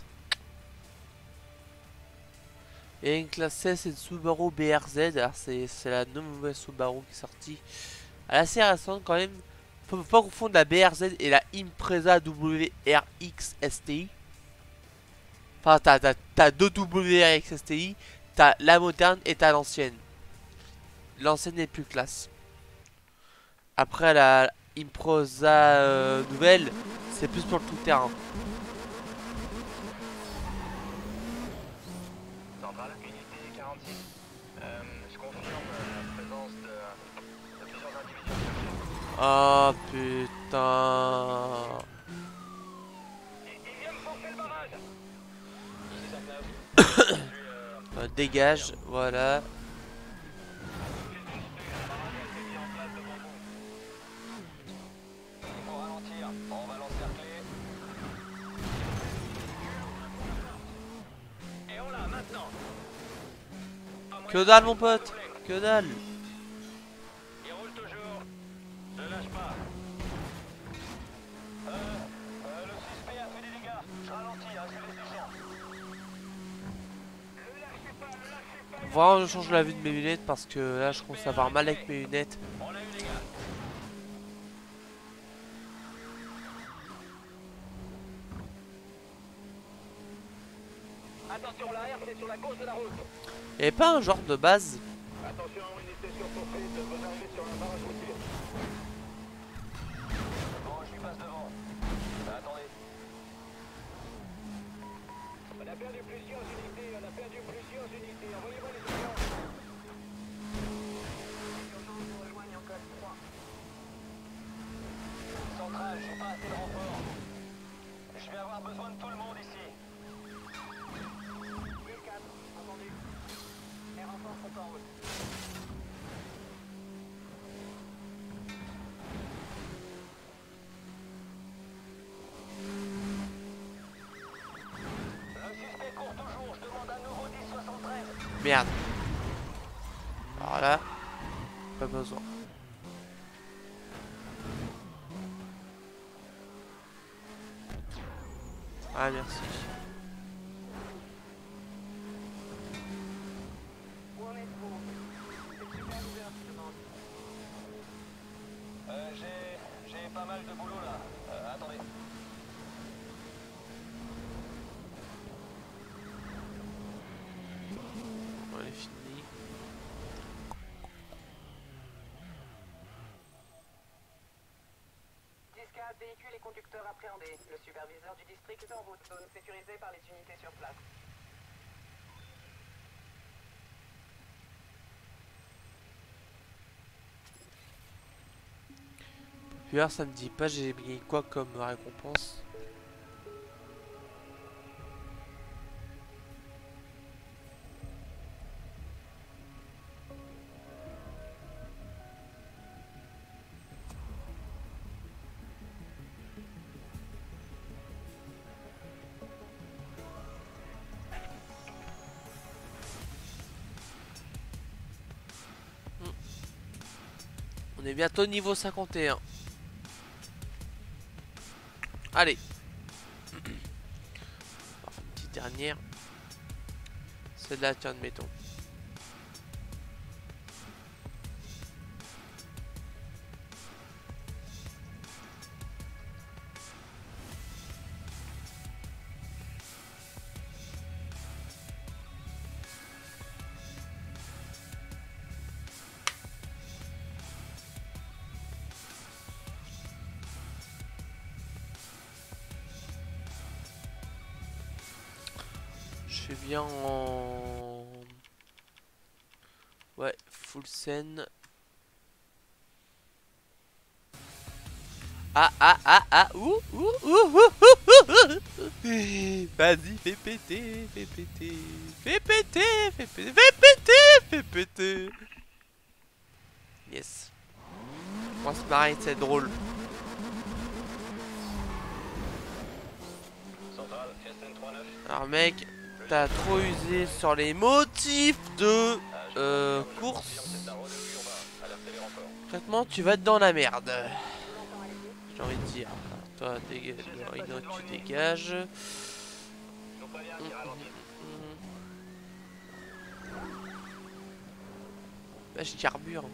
Et une classe C, c'est une Subaru B R Z. Alors, c'est la nouvelle Subaru qui est sortie. Elle est assez récente quand même. Faut pas confondre la B R Z et la Impreza W R X S T I. Enfin, t'as deux W R X S T I. T'as la moderne et t'as l'ancienne. L'ancienne est plus classe. Après, la Impreza euh, nouvelle, c'est plus pour le tout-terrain. Centrale, unité quarante-six. Euh, je confirme la présence de, de plusieurs individus. Oh putain. Ils, ils viennent forcer le barrage. Ici sa place. euh, Dégage, voilà. Que dalle mon pote, que dalle. Il roule toujours. Ne lâche pas. Euh, euh, le suspect a fait des dégâts. Je ralentis, hein, je laisse du sang. Ne lâchez pas, ne lâchez pas. Vraiment, je change la vue de mes lunettes parce que là, je commence à avoir mal avec mes lunettes. On a eu des gars. Attention, l'arrière, c'est sur la gauche de la route. Et pas un genre de base. Attention, unité sur poursuite, vous arrivez sur un barrage routier. Bon, je lui passe devant. Ah, attendez. On a perdu plusieurs unités, on a perdu plusieurs unités. Envoyez-moi les urgences. Les urgences nous rejoignent en code trois. Centrale, j'ai pas assez de renfort. Je vais avoir besoin de tout le monde ici. huit quatre, entendu. Les renforts sont en route. Le suspect court toujours, je demande un nouveau dix soixante-treize. Merde. Alors là, pas besoin. Ah merci. Où en êtes-vous? C'est super ouvert, je demande. Euh, j'ai... j'ai pas mal de boulot là. Euh, attendez. On est fini. dix quatre, véhicule et conducteur appréhendés. Le superviseur du district est en route. Zone sécurisée par les unités sur place. Puis alors, ça me dit pas, j'ai gagné quoi comme récompense? On est bientôt niveau cinquante et un. Allez. Enfin, une petite dernière. Celle-là, tiens, admettons. Je suis bien en... Ouais, full scène. Ah ah ah ah ouh ouh ouh ouh ouh. Vas-y, fais péter, fais péter, fais péter, fais péter, fais péter, fais péter. Yes. On va se marrer, c'est drôle. Centrale, S N trois neuf. Alors mec, t'as trop usé sur les motifs de euh, course. C'est un rendez-vous urbain. Alertez les renforts. Concrètement, tu vas être dans la merde. J'ai envie de dire. Toi, dégage. Rhino, tu dégages. Je vous préviens, c'est ralenti. Bah, je carbure.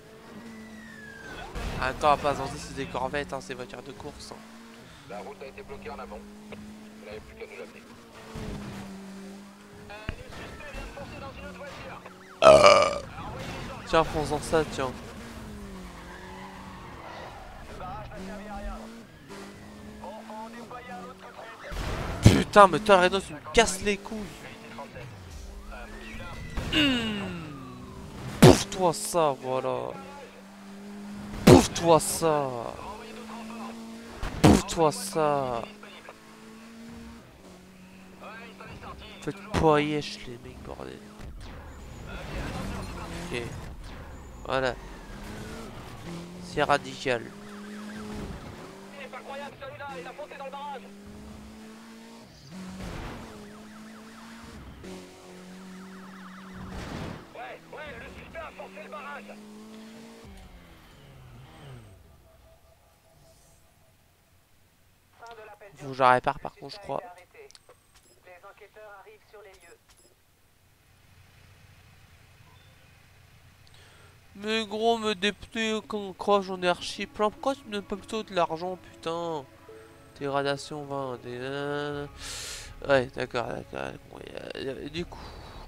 Attends, pas en c'est des corvettes, hein, c'est voitures de course. Hein. La route a été bloquée en amont. Vous n'avez plus qu'à nous l'amener. Euh, le suspect vient de foncer dans une autre voiture. Euh... Tiens, faisons ça, tiens. Le barrage n'a servi à rien. Bon, faut en déployer un autre tout de suite. Putain, mais toi, le Rhino, tu me casses les couilles. Unité trente-sept. Euh, celui-là. Mmh. Bouffe-toi ça, voilà. Bouffe-toi ça. Bouffe-toi ça. Faites pas yesh les mecs, bordel. Ok. Voilà. C'est radical. C'est incroyable celui-là, il a fonté dans le barrage. Ouais, ouais, le suspect a forcé le barrage. Fin de l'appel Faut que d'urgence. je la répare par Le contre, je suspect crois. a été arrêté. Les enquêteurs arrivent sur les lieux. Mais gros, me député, quand quoi, j'en ai archi plein. Pourquoi tu me donnes pas plutôt de l'argent, putain? Dégradation vingt. Des... Ouais, d'accord, d'accord. Bon, y a- y a- du coup.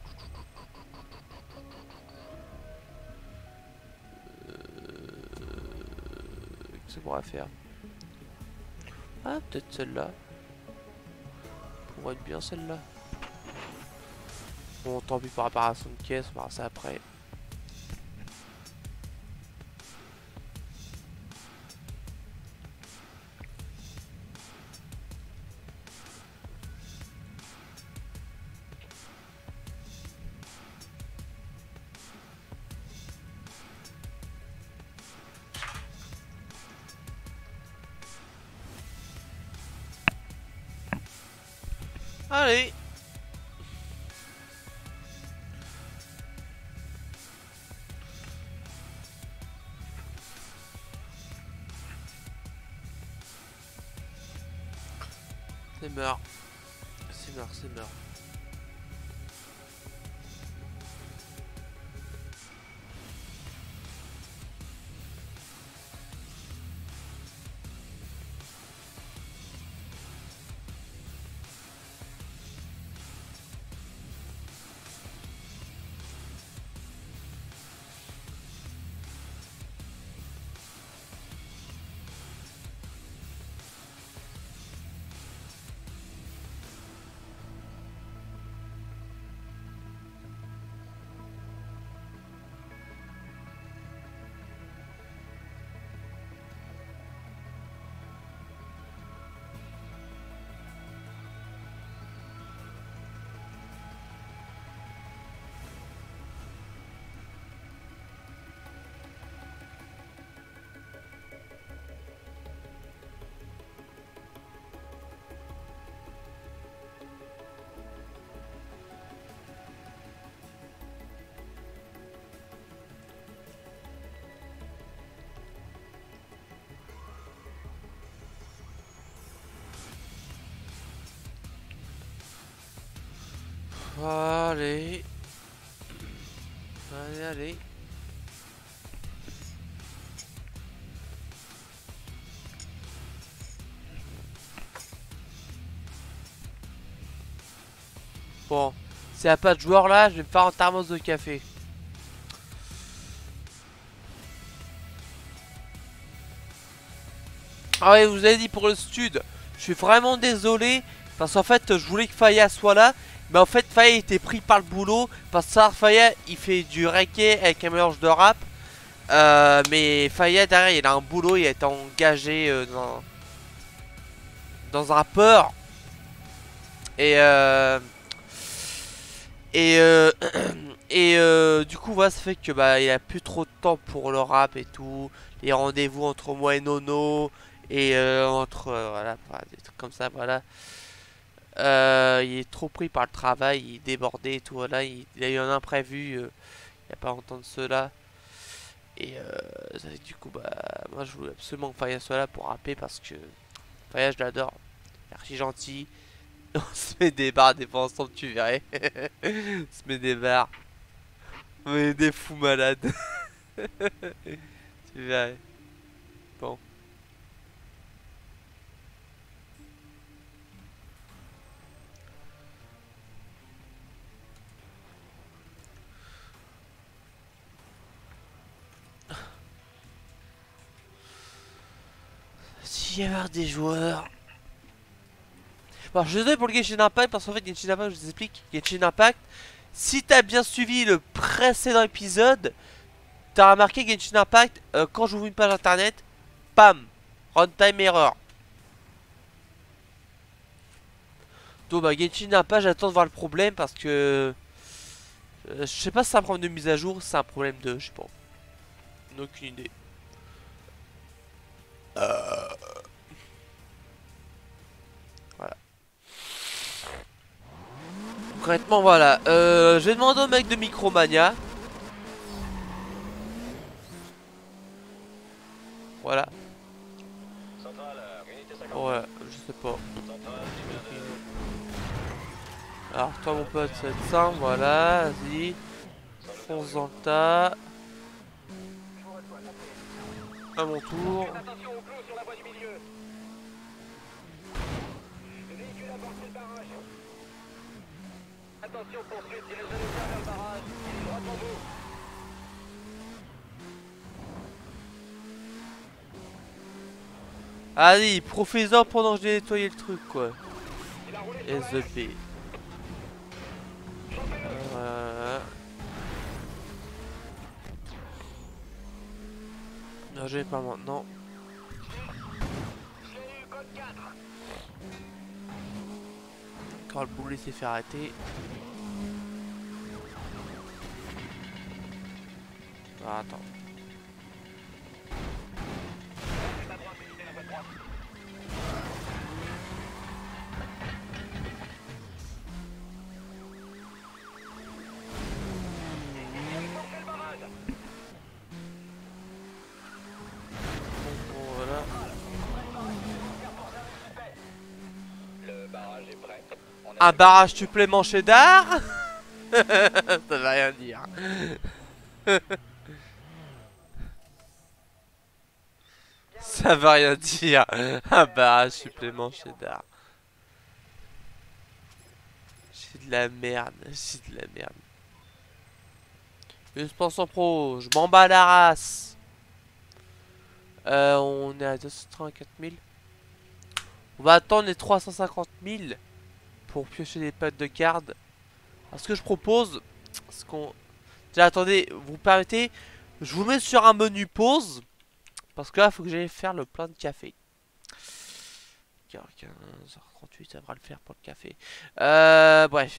Euh... Qu'est-ce qu'on pourra faire? Ah, peut-être celle-là. Pourrait être bien celle-là. Bon, tant pis par réparation de caisse, on verra ça après. Allez. C'est mort. C'est mort, c'est mort. Allez. Allez, allez. Bon, s'il n'y a pas de joueur là, je vais me faire un thermos de café. Ah ouais, vous avez dit pour le stud, je suis vraiment désolé. Parce qu'en fait, je voulais que Faya soit là. Mais en fait, Faya était pris par le boulot. Parce que ça, Faya, il fait du reggae avec un mélange de rap. Euh, mais Faya, derrière, il a un boulot. Il a été engagé euh, dans, dans un rappeur. Et... Euh, et, euh, Et euh, du coup, voilà, ça fait que bah il a plus trop de temps pour le rap et tout. Les rendez-vous entre moi et Nono. Et euh, entre. Euh, voilà, voilà, des trucs comme ça, voilà. Euh, il est trop pris par le travail, il est débordé et tout. Voilà, il, il a eu un imprévu euh, il n'y a pas longtemps de cela. Et euh, ça fait que du coup, bah moi je voulais absolument que Faya soit là pour rapper parce que Faya, je l'adore. Il est archi gentil. On se met des barres des fois ensemble, tu verrais. On se met des barres. On est des fous malades. Tu verrais. Bon. S'il y avait des joueurs. Bon, je suis désolé pour le Genshin Impact parce qu'en fait, Genshin Impact, je vous explique. Genshin Impact, si t'as bien suivi le précédent épisode, t'as remarqué Genshin Impact, euh, quand j'ouvre une page internet, pam, runtime error. Donc, bah, Genshin Impact, j'attends de voir le problème parce que. Euh, je sais pas si c'est un problème de mise à jour, c'est un problème de. Je sais pas. Aucune idée. Euh... Voilà. Concrètement, voilà. Euh, je vais demander au mec de Micromania. Voilà. Centrale, unité cinquante. Ouais, je sais pas. Centrale, numéro deux. Alors, toi, mon pote, ça va être simple. Voilà, vas-y. Fonce dans le tas. À mon tour. Attention au clou sur la voie du milieu. Le véhicule a porté le barrage. Attention, poursuite, dirigez-le bien vers le barrage. Il est droit devant vous. Allez, profitez-en pendant que j'ai nettoyé le truc, quoi. Il a roulé sur S E P. Voilà. Non, j'ai pas maintenant. Je l'ai eu, code quatre. Quand le boulet s'est fait arrêter. Ah, attends. Bon, voilà. Le barrage est prêt. On Un barrage supplément chez Dar. Ça veut rien dire. Ça veut rien dire. Un barrage supplément chez Dar. C'est de la merde. C'est de la merde. Une sponsor pro. Je m'en bats la race. Euh, on est à deux cent trente-quatre mille. On va attendre les trois cent cinquante mille pour piocher des pattes de garde. Alors, ce que je propose, c'est qu'on... Déjà, attendez, vous permettez, je vous mets sur un menu pause. Parce que là, il faut que j'aille faire le plein de café. quinze heures trente-huit, ça devra le faire pour le café. Euh, bref.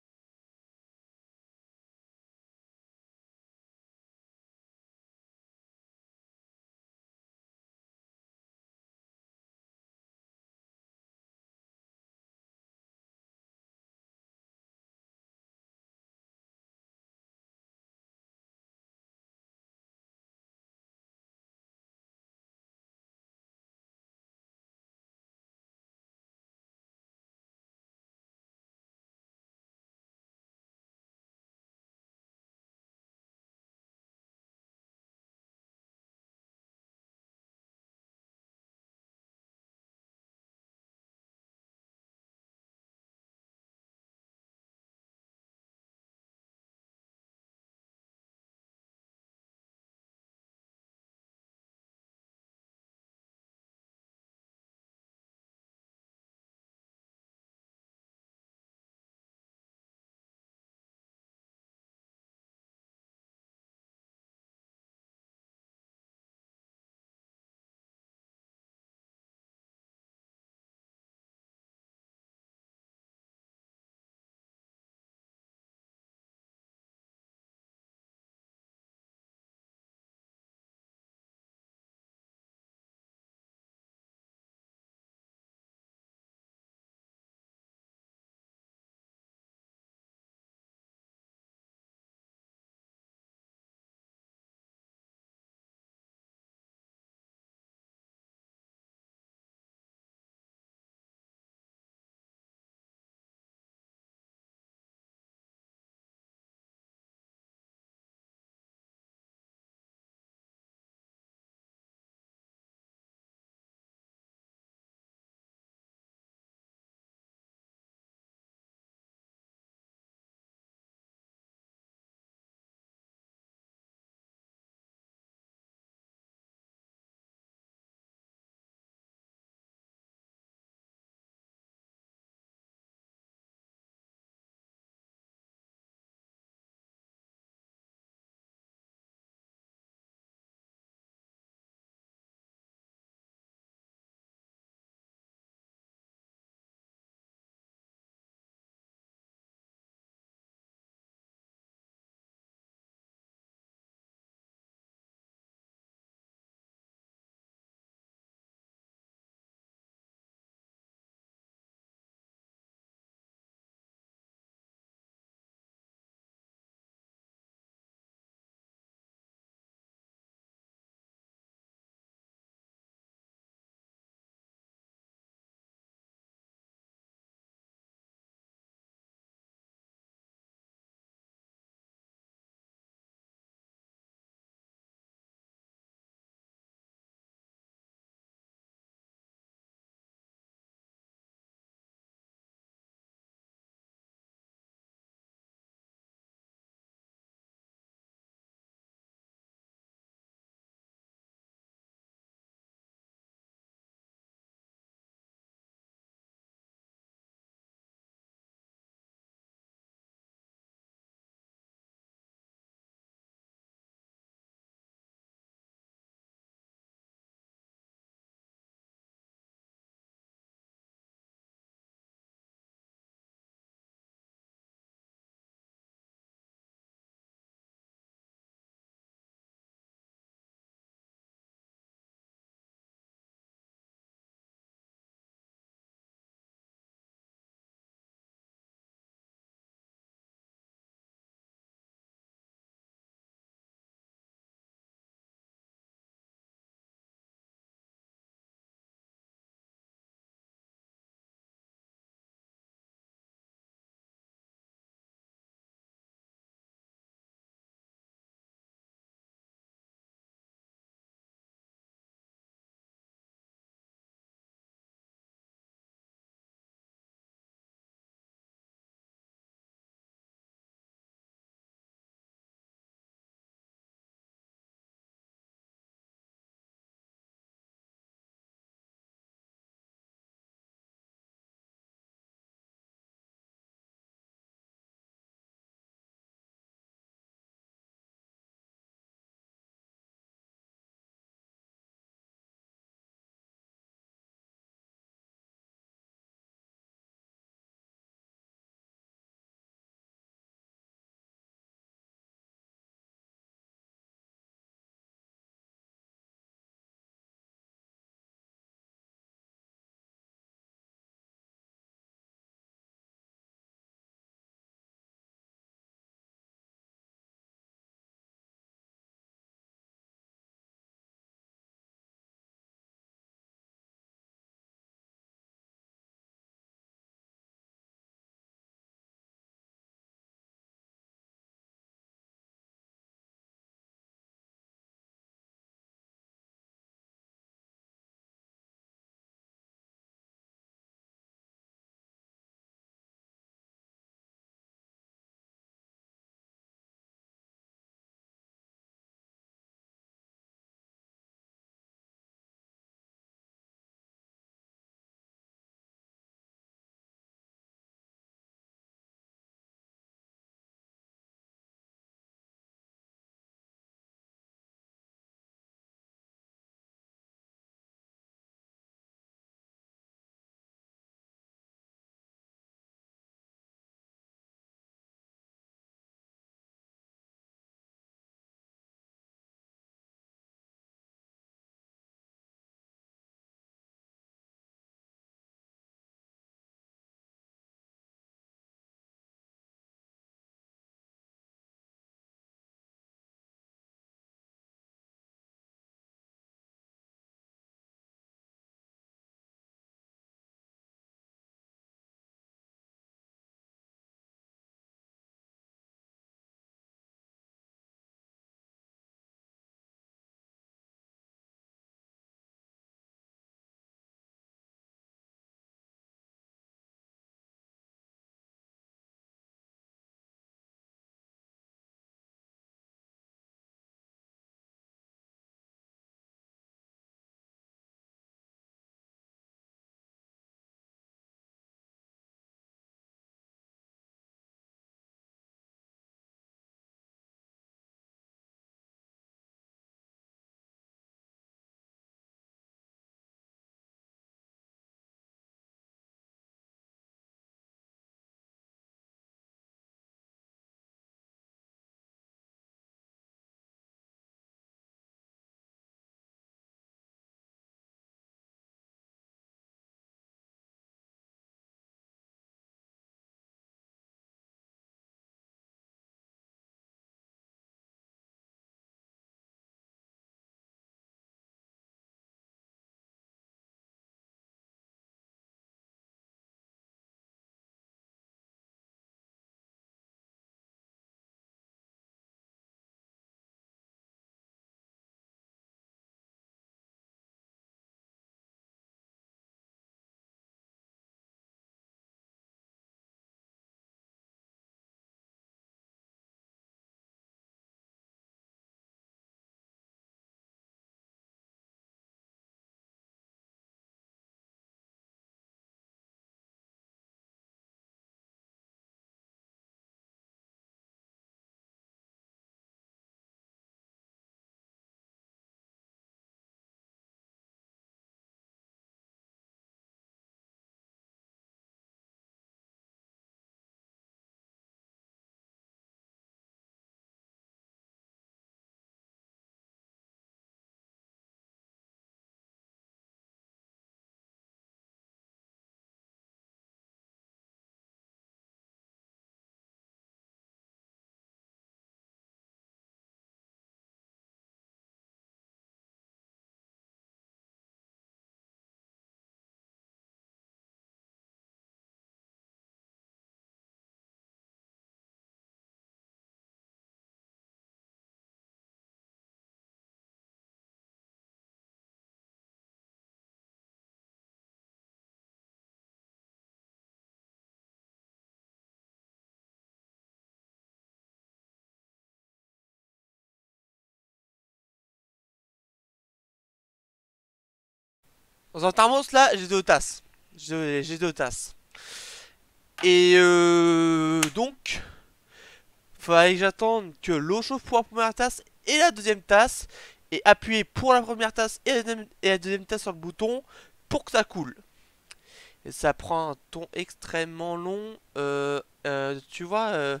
Dans un thermos là, j'ai deux tasses. J'ai j'ai deux tasses. Et euh, donc, fallait que j'attende que l'eau chauffe pour la première tasse et la deuxième tasse. Et appuyer pour la première tasse et la deuxième, et la deuxième tasse sur le bouton pour que ça coule. Et ça prend un temps extrêmement long. Euh, euh, tu vois, euh,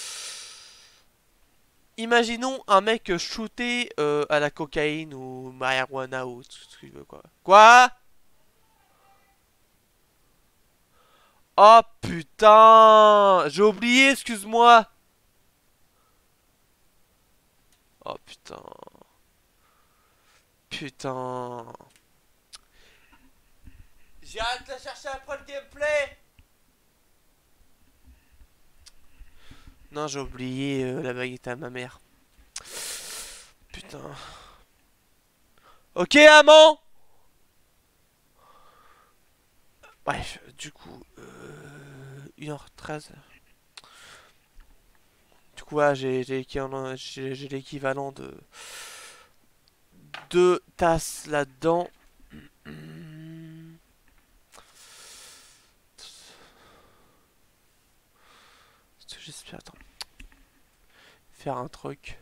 imaginons un mec shooté euh, à la cocaïne ou marijuana ou tout ce qu'il veut quoi. Quoi? Oh putain! J'ai oublié, excuse-moi! Oh putain. Putain. J'ai hâte de la chercher après le gameplay! Non, j'ai oublié euh, la baguette à ma mère. Putain. Ok, amant! Bref, du coup, euh, une heure treize. Du coup, ouais, j'ai j'ai l'équivalent de deux tasses là-dedans. J'espère, attends. Faire un truc.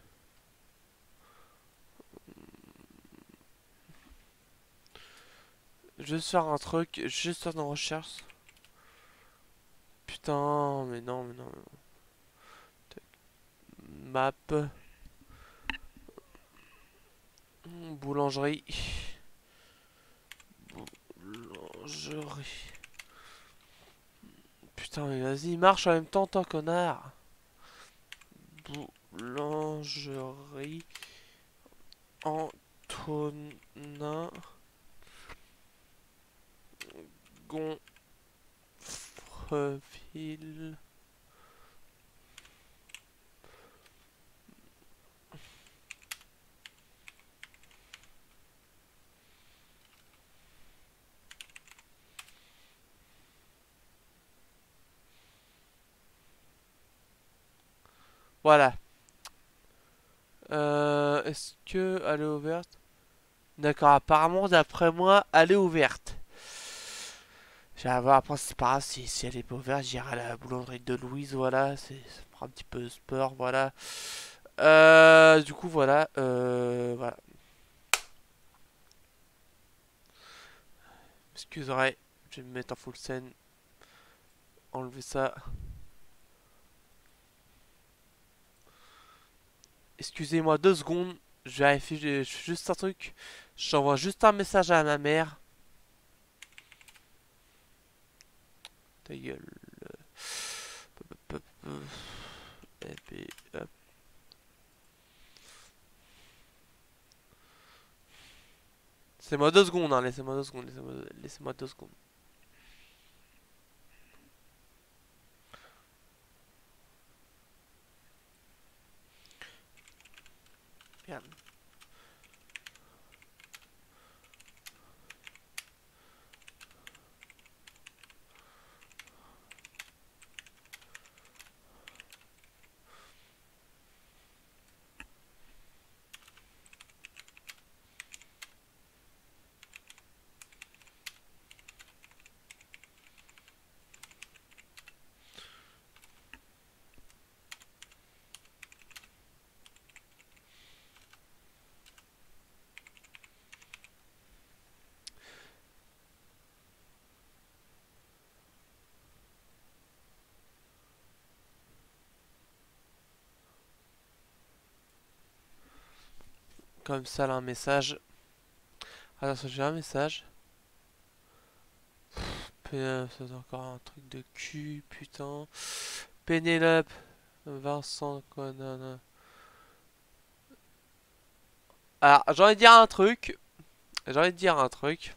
Juste faire un truc, juste faire une recherche. Putain, mais non, mais non, mais non. Map. Boulangerie. Boulangerie. Putain, mais vas-y, marche en même temps, toi, connard. Boulangerie. Antonin. Gonfreville. Voilà. Euh, Est-ce que elle est ouverte? D'accord, apparemment, d'après moi, elle est ouverte. Je vais voir après, c'est pas grave, si, si elle est pas ouverte, j'irai à la boulangerie de Louise, voilà. Ça prend un petit peu de sport, voilà. Euh, du coup, voilà. Euh, voilà. Excuserai, je vais me mettre en full scène. Enlever ça. Excusez-moi deux secondes. Je vérifie je, je fais juste un truc. J'envoie juste un message à ma mère. Ta gueule. Et puis, hop. Laissez-moi deux secondes, hein. Laissez-moi deux secondes. Laissez-moi laissez-moi deux secondes. Merde. Comme ça, là, un message. Attention, j'ai un message. Pénélope, c'est encore un truc de cul, putain. Pénélope, Vincent, quoi, non, non. Alors, j'ai envie de dire un truc. J'ai envie de dire un truc.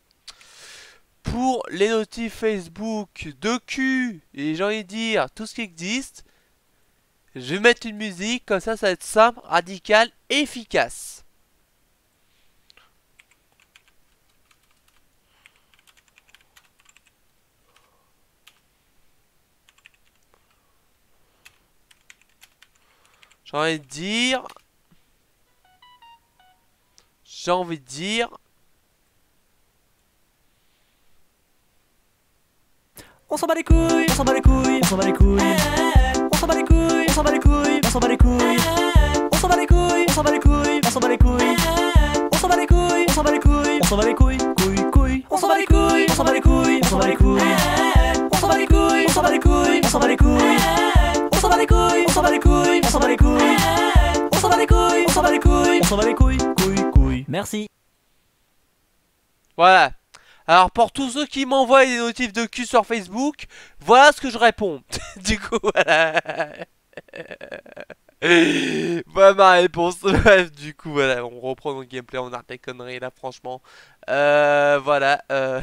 Pour les notifs Facebook de cul, et j'ai envie de dire tout ce qui existe, je vais mettre une musique, comme ça, ça va être simple, radical, efficace. J'ai envie de dire... J'ai envie de dire... On s'en bat les couilles, on s'en bat les couilles, on s'en bat les couilles. On s'en bat les couilles, on s'en bat les couilles, on s'en bat les couilles. On s'en bat les couilles, on s'en bat les couilles, on s'en bat les couilles. On s'en bat les couilles, on s'en bat les couilles, on s'en bat les couilles, couilles, couilles. On s'en bat les couilles, on s'en bat les couilles, on s'en bat les couilles. On s'en bat les couilles, on s'en bat les couilles, on s'en bat les couilles. On s'en bat les couilles, on s'en bat les couilles, on s'en bat les couilles. On s'en bat les couilles, on s'en bat les couilles, on s'en bat les couilles, couilles, couilles. Merci. Voilà. Alors pour tous ceux qui m'envoient des notifs de cul sur Facebook, voilà ce que je réponds. Du coup, voilà. Voilà ma réponse. Bref, du coup, voilà, on reprend notre gameplay, on arrête les conneries là, franchement. Euh, voilà. Euh...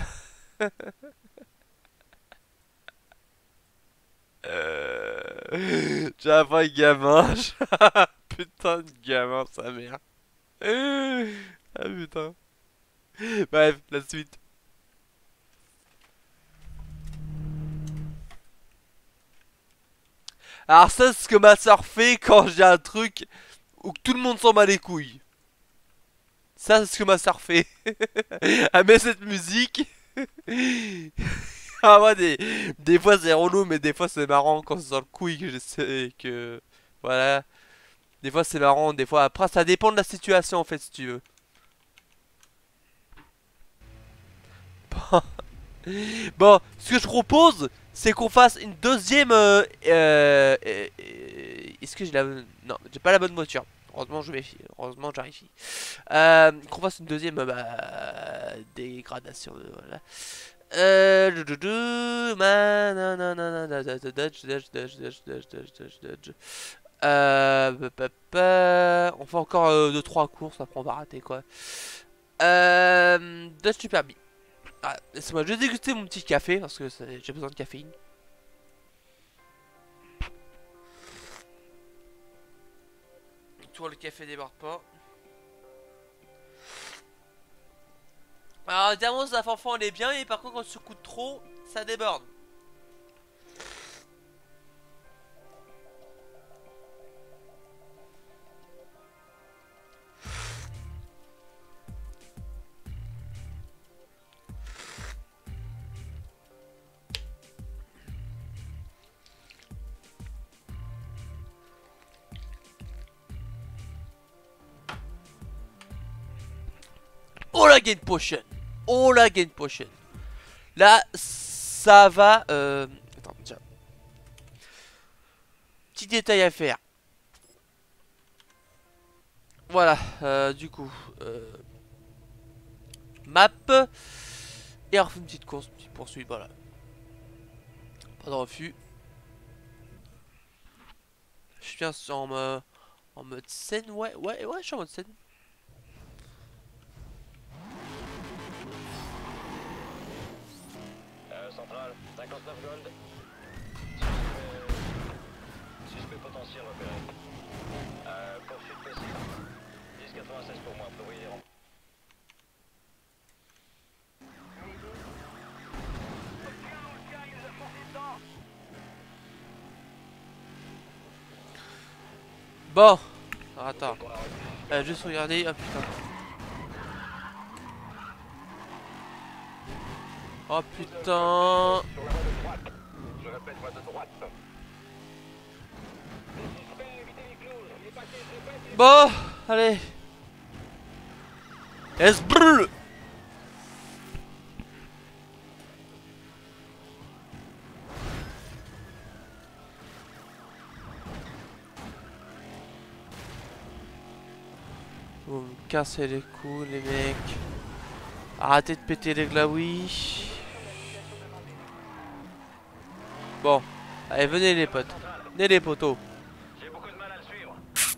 euh... J'avais un gamin. Putain de gamin, sa mère. Ah putain. Bref, la suite. Alors ça c'est ce que ma soeur fait quand j'ai un truc où tout le monde s'en bat les couilles. Ça c'est ce que ma soeur fait. Elle met cette musique. Ah ouais, des, des fois c'est relou mais des fois c'est marrant quand c'est dans le couille que j'essaie que... Voilà. Des fois c'est marrant, des fois après ça dépend de la situation en fait si tu veux. Bon, bon ce que je propose c'est qu'on fasse une deuxième... Euh, euh, euh, Est-ce que j'ai la... Non, j'ai pas la bonne voiture. Heureusement, je vérifie. Heureusement, j'arrive. Euh, qu'on fasse une deuxième bah, dégradation. Voilà. Euh... Euh... On fait encore euh, deux trois courses, après on va rater quoi. Euh... Dodge Super B. Ah, laissez-moi juste déguster mon petit café parce que j'ai besoin de caféine. Toi le café déborde pas. Alors évidemment ça fanfan elle est bien et par contre quand tu coûte trop ça déborde. Oh la gain potion. Oh la gain potion. Là ça va euh... Attends tiens. Petit détail à faire. Voilà euh, du coup euh... Map. Et on refait une petite course, une petite poursuite, voilà. Pas de refus. Je suis bien en, me... en mode scène. Ouais ouais ouais je suis en mode scène. Central, cinquante-neuf gold. Suspect, suspect potentiel repéré. Euh, poursuite possible. dix quatre-vingt-seize pour moi, prévoyez les rangs. Bon, alors, attends. Euh, juste regarder. Ah putain. Oh putain. Je répète, voie de droite. Bon, allez. Es brûle. Vous me cassez les couilles les mecs. Arrêtez de péter les glaouis. Bon, allez venez les potes, venez les potos. J'ai beaucoup de mal à le suivre.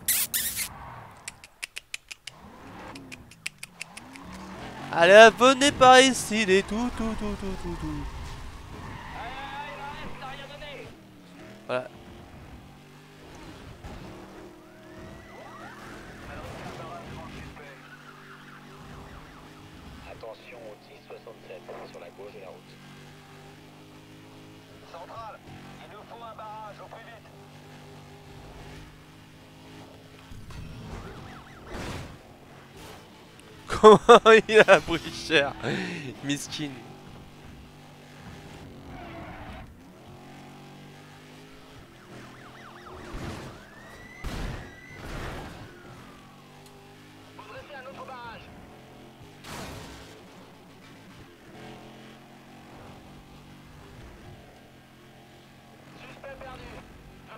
Allez venez par ici les tout tout tout tout tout tout. Voilà. Attention au dix soixante-sept sur la gauche de la route. Central, il nous faut un barrage au plus vite. Comment il a pris cher, miskin.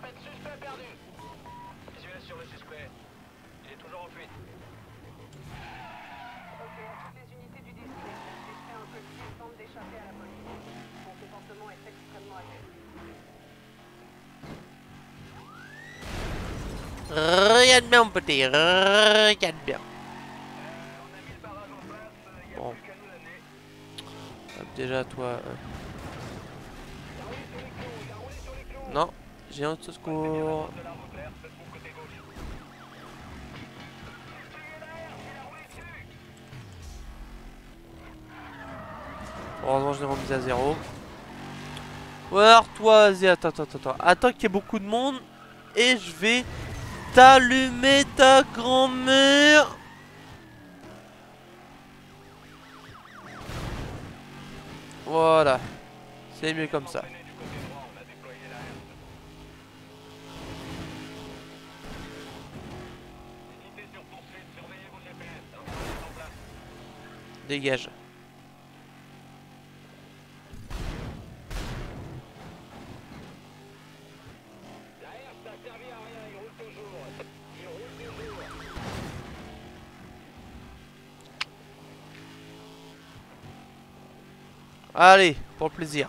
Répète, suspect perdu. Visuel sur le suspect. Il est toujours en fuite. Ok, à toutes les unités du district. Le suspect en costume tente d'échapper à la police. Son comportement est extrêmement agressif. Regarde bien, mon petit, regarde bien. Bon. Hop, déjà, toi. Euh... Non, j'ai un autre secours. Heureusement, je l'ai remis à zéro. Ou alors, toi, vas-y, attends, attends, attends. Attends qu'il y ait beaucoup de monde. Et je vais t'allumer ta grand-mère. Voilà. C'est mieux comme ça. Dégage. Allez, pour le plaisir.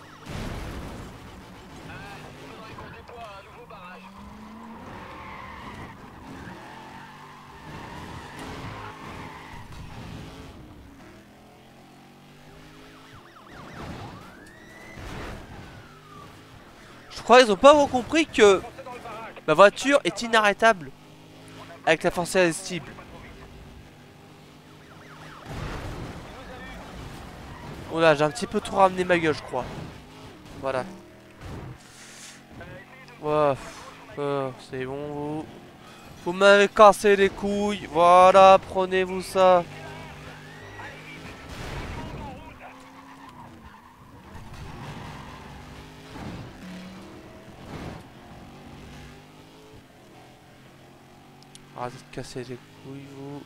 Je crois qu'ils ont pas vraiment compris que ma voiture est inarrêtable avec la force irrésistible. Oh là, j'ai un petit peu trop ramené ma gueule, je crois. Voilà. Wow. Oh, c'est bon, vous. Vous m'avez cassé les couilles. Voilà, prenez-vous ça. Arrêtez de casser les couilles, vous.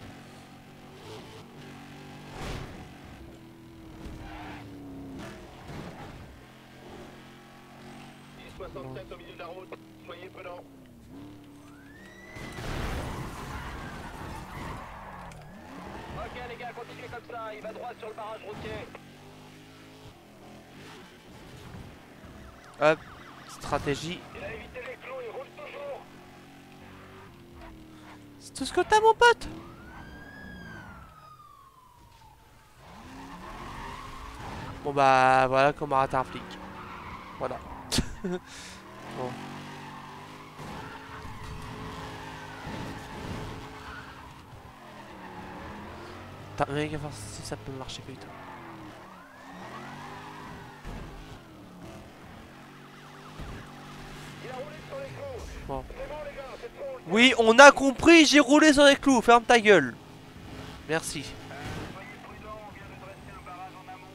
soixante-sept au milieu de la route, soyez prudents. Ok les gars, continuez comme ça, il va droit sur le barrage routier. Hop, stratégie. Il a évité les clous, il roule toujours. C'est tout ce que t'as, mon pote. Bon bah voilà comment rater un flic. Voilà. Bon. T'as rien qu'à voir si ça peut marcher, putain. Il a roulé sur les clous. Bon. C'est bon les gars, c'est bon. Oui, on a compris, j'ai roulé sur les clous. Ferme ta gueule. Merci. Soyez prudents, on vient de dresser le barrage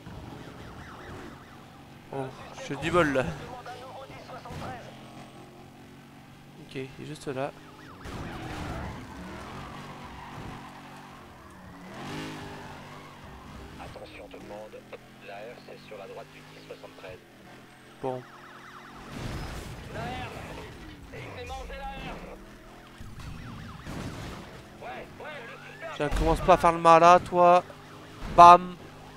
en amont. Oh, j'ai du bol là. Demande un nouveau dix soixante-treize. Ok, il est juste là. Attention tout le monde, la R c'est sur la droite du dix soixante-treize. Bon. La R et il s'est mangé la R. Ouais, ouais, le super. Ça commence pas à faire le mal là, toi. Bam.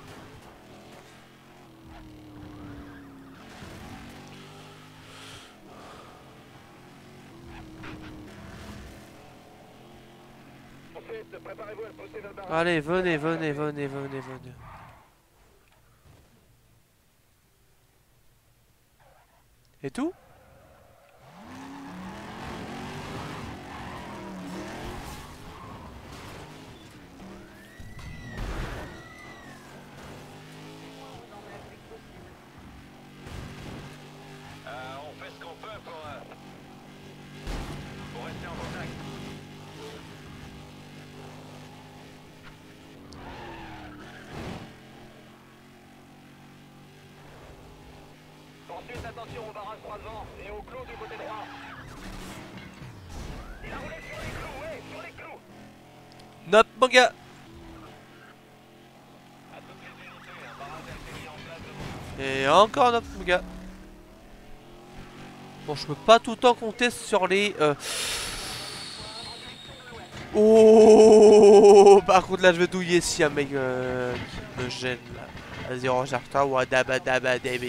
Ensuite, préparez-vous à pousser le barrage. Allez, venez, venez, venez, venez, venez. Et tout? Euh, on fait ce qu'on peut pour, euh, pour rester en contact. Ensuite, attention au barrage droit devant et au clou du côté droit. Il a roulé sur les clous, ouais, sur les clous. Nope, mon gars. À toutes les unités, un barrage a été mis en place devant. Et encore nope, mon gars. Bon, je peux pas tout le temps compter sur les... Euh... Oh, par contre, là, je vais douiller si un mec euh, qui me gêne, là. Vas-y, recherche-toi, ou adabadabadébé.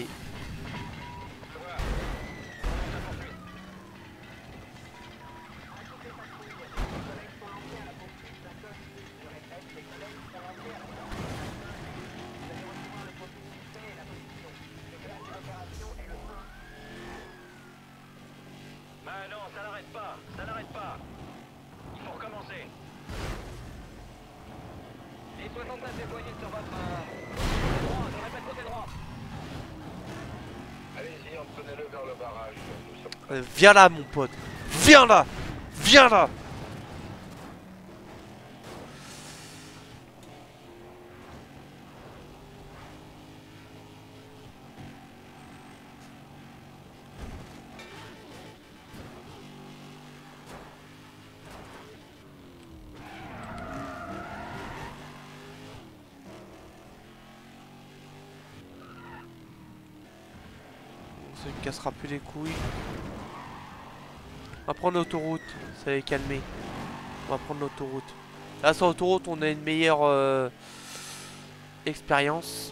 Bah non, ça n'arrête pas, ça n'arrête pas. Il faut recommencer. Les soixante-cinq déployés sur votre... Côté droit, je répète côté droit. Allez-y, entraînez-le vers le barrage. Nous sommes Euh, viens là, mon pote. Viens là. Viens là. Ça ne cassera plus les couilles. On va prendre l'autoroute, ça va les calmer. On va prendre l'autoroute. Là sur l'autoroute on a une meilleure euh, expérience.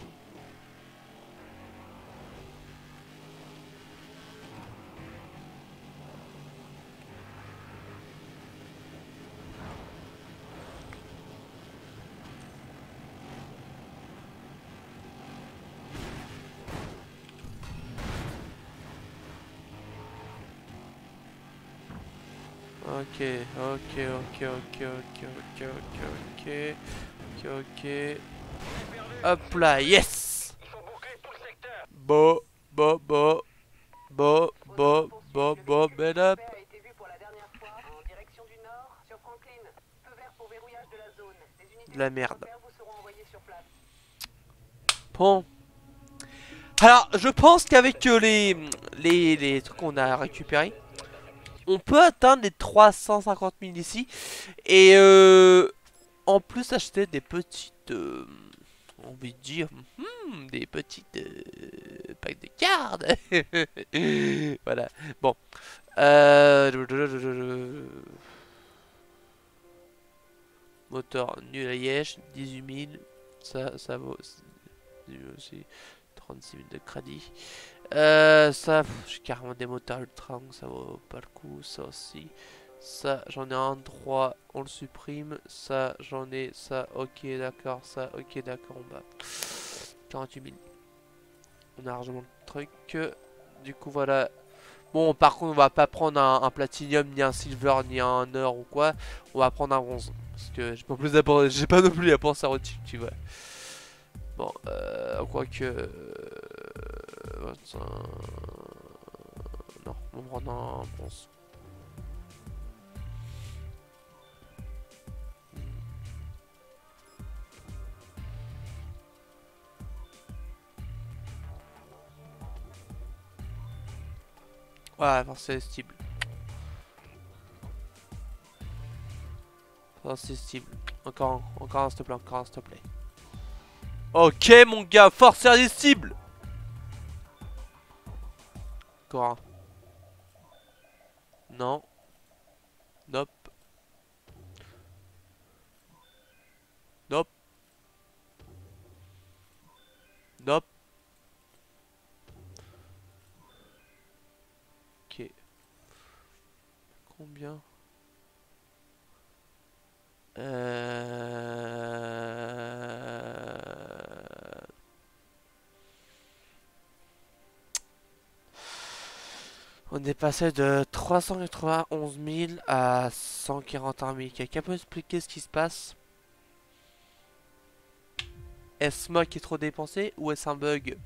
Ok, ok, ok, ok, ok, ok, ok, ok, ok, ok. Hop là, yes. Il faut boucler tout le secteur. Bo, bo, bo, bo, bo, bo, bo, ben up. a été vu pour la dernière fois en direction du nord sur Franklin. Feu vert pour verrouillage de la zone. Les unités De la merde. supplémentaires vous seront envoyées sur place. Bon. Alors, je pense qu'avec euh, les, les, les trucs qu'on a récupérés, on peut atteindre les trois cent cinquante mille ici. Et euh, en plus acheter des petites... Euh, on envie de dire... Hmm, des petites euh, packs de cartes. Voilà. Bon. Euh, moteur nul à Liège. dix-huit mille. Ça, ça vaut... aussi trente-six mille de crédit. Euh, ça, j'ai carrément des moteurs ultra, donc ça vaut pas le coup. Ça aussi. Ça, j'en ai un trois, on le supprime. Ça, j'en ai ça, ok, d'accord. Ça, ok, d'accord, on va. quarante-huit mille. On a largement le truc. Du coup, voilà. Bon, par contre, on va pas prendre un, un platinium, ni un silver, ni un or ou quoi. On va prendre un bronze. Parce que j'ai pas plus d'apports, j'ai pas non plus à penser à retenir, tu vois. Bon, euh, quoique... Euh, vingt-cinq... Non, on va prendre un bronze. Ouais, c'est stable. C'est stable. Encore un, encore un, s'il te plaît, encore un, s'il te plaît. Ok, mon gars, force irrésistible. Encore un. Non. Nope. Nope. Nope. Ok. Combien? Euh... On est passé de trois cent quatre-vingt-onze mille à cent quarante et un mille. Quelqu'un peut expliquer ce qui se passe? Est-ce moi qui est trop dépensé ou est-ce un bug?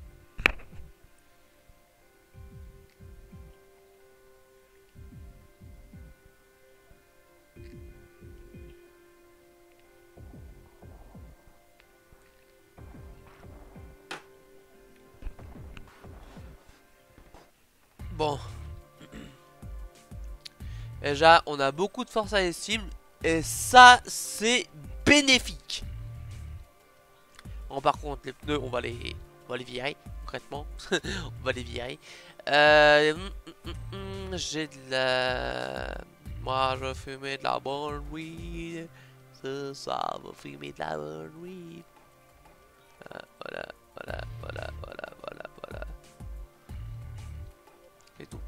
Bon. Déjà, on a beaucoup de force à l'estime. Et ça, c'est bénéfique. Bon, par contre, les pneus, on va les, on va les virer. Concrètement, on va les virer. Euh, Mm, mm, j'ai de la... Moi, je fumais de la bonne weed. Ce soir, va fumer de la bonne weed. Ah, voilà, voilà, voilà, voilà, voilà, voilà. C'est tout.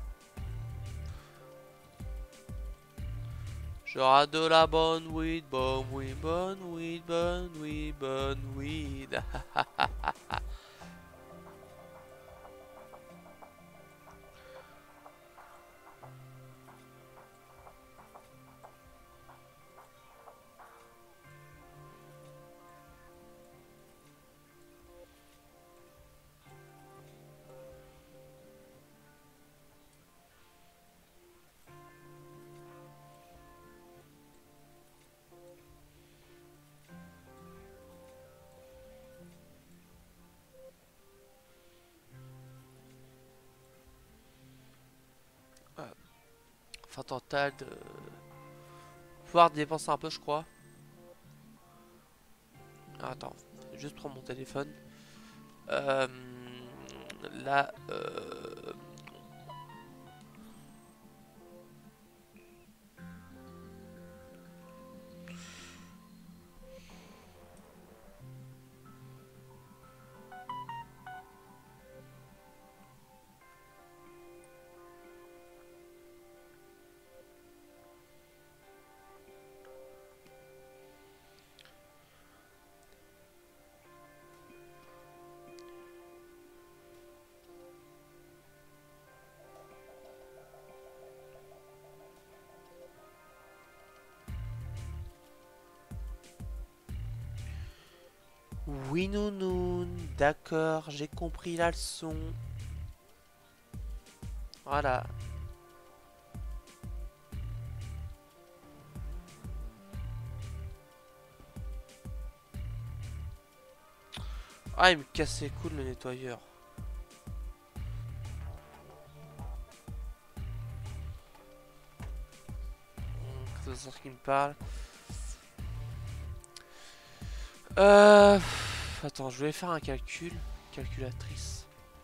J'aurai de la bonne weed, bonne weed, bonne weed, bonne weed, bonne weed. Fin totale de... pouvoir dépenser un peu, je crois. Ah, attends, je vais juste prendre mon téléphone. Euh, là, euh... oui, nounoun, d'accord, j'ai compris la leçon. Voilà. Ah, il me casse les couilles le nettoyeur. C'est ça qui me parle. Euh... Attends, je vais faire un calcul. Calculatrice.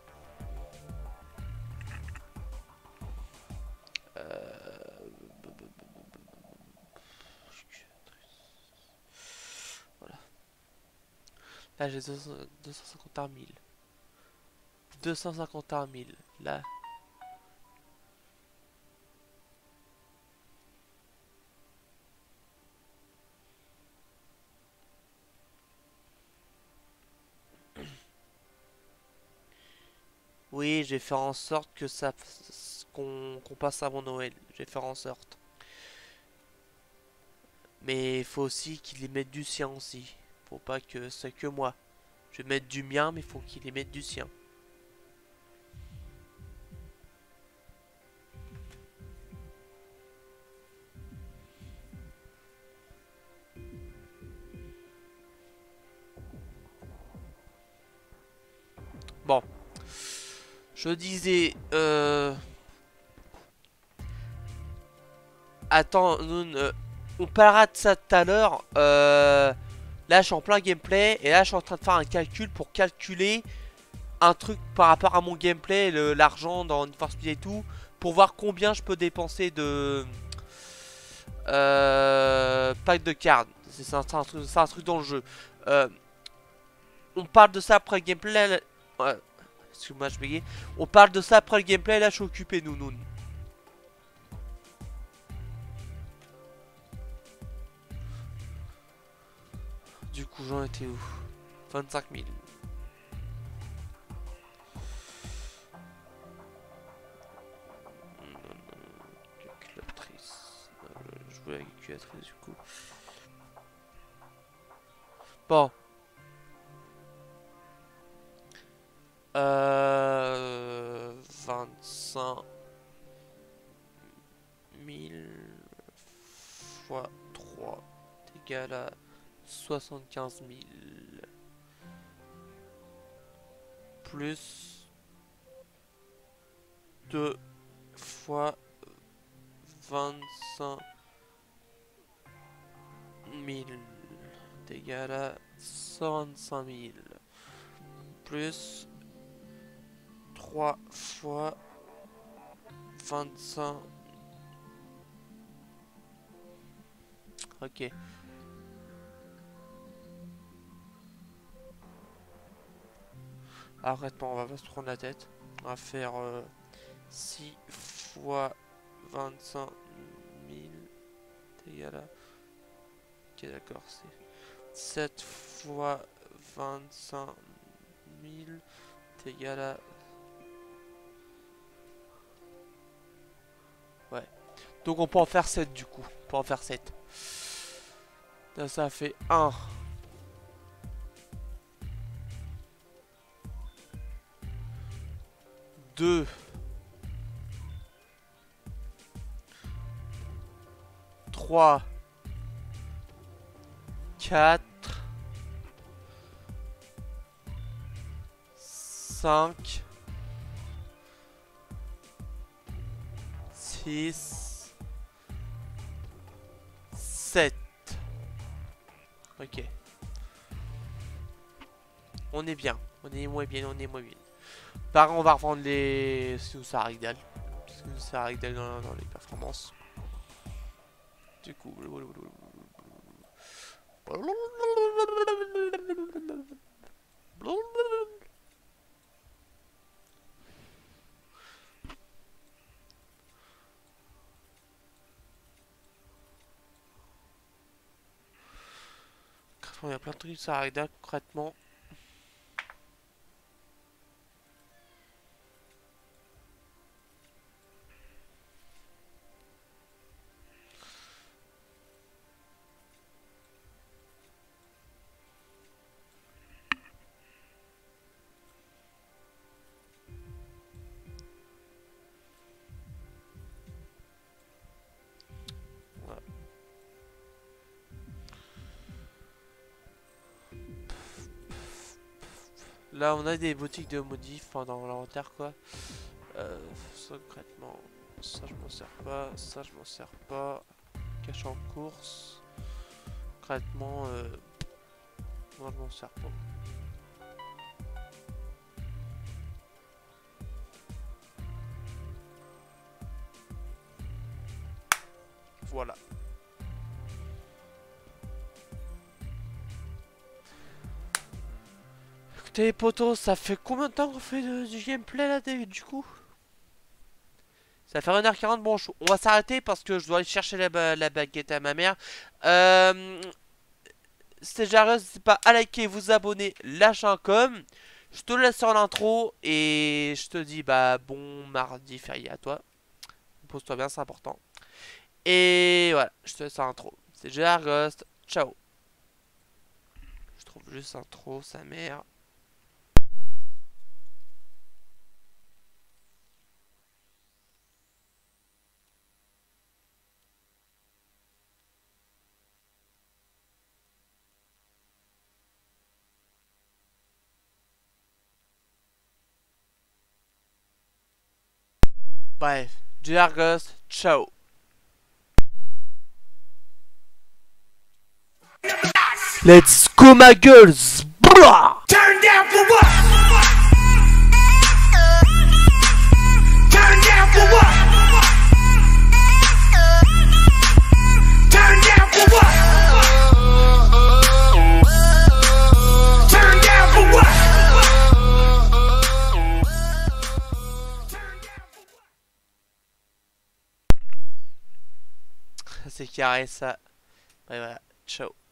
Euh... Voilà. Là, j'ai deux cent cinquante et un mille. deux cent cinquante et un mille. Là. Oui, je vais faire en sorte que ça... qu'on qu'on passe avant Noël. Je vais faire en sorte. Mais il faut aussi qu'il y mette du sien aussi. Faut pas que c'est que moi. Je vais mettre du mien, mais il faut qu'il y mette du sien. Bon. Je disais... Euh... Attends, nous, euh, on parlera de ça tout à l'heure. Euh... Là, je suis en plein gameplay. Et là, je suis en train de faire un calcul pour calculer un truc par rapport à mon gameplay, l'argent dans Need for Speed et tout. Pour voir combien je peux dépenser de... Euh... Pack de cartes. C'est un, un, un truc dans le jeu. Euh... On parle de ça après le gameplay. Là, ouais. Excuse-moi, je bégayais. On parle de ça après le gameplay. Là, je suis occupé, nous, nous. Du coup, j'en étais où? vingt-cinq mille. Calculatrice. Je voulais la calculatrice, du coup. Bon. Euh... vingt-cinq mille fois trois est égal à soixante-quinze mille plus deux fois vingt-cinq mille est égal à cent vingt-cinq mille plus trois fois vingt-cinq. Ok. Arrête pas, on va pas se prendre la tête. On va faire euh, six fois vingt-cinq mille égal à... Ok, d'accord, c'est sept fois vingt-cinq mille égal à... Ouais. Donc on peut en faire sept du coup. On peut en faire sept. Là, ça fait un. deux. trois. quatre. cinq. six. sept. Ok. On est bien. On est moins bien, on est moins bien. Par contre, on va revendre les... Si ça régale. Si ça régale dans, dans les performances. Du coup... Il y a plein de trucs, ça régale concrètement. Là, on a des boutiques de modifs enfin, dans l'inventaire, quoi. Euh, secrètement, ça je m'en sers pas, ça je m'en sers pas. Cache en course. Concrètement, euh, moi je m'en sers pas. Voilà. Écoutez, potos, ça fait combien de temps qu'on fait de, du gameplay là, du coup? Ça fait une heure quarante, bon, on va s'arrêter parce que je dois aller chercher la, la baguette à ma mère. Euh, C'était Jarus, n'hésitez pas à liker, vous abonner, lâcher un com. Je te laisse sur l'intro et je te dis bah bon mardi férié à toi. Pose-toi bien, c'est important. Et voilà, je te laisse sur l'intro. C'est Jarus, ciao. Je trouve juste intro, sa mère. Bref, Jargus, ciao. Let's go my girls. Blah! Turn down for what? Turn down for what? Turn down for what? Turn down for what? C'est carré ça. Ouais, voilà, ciao.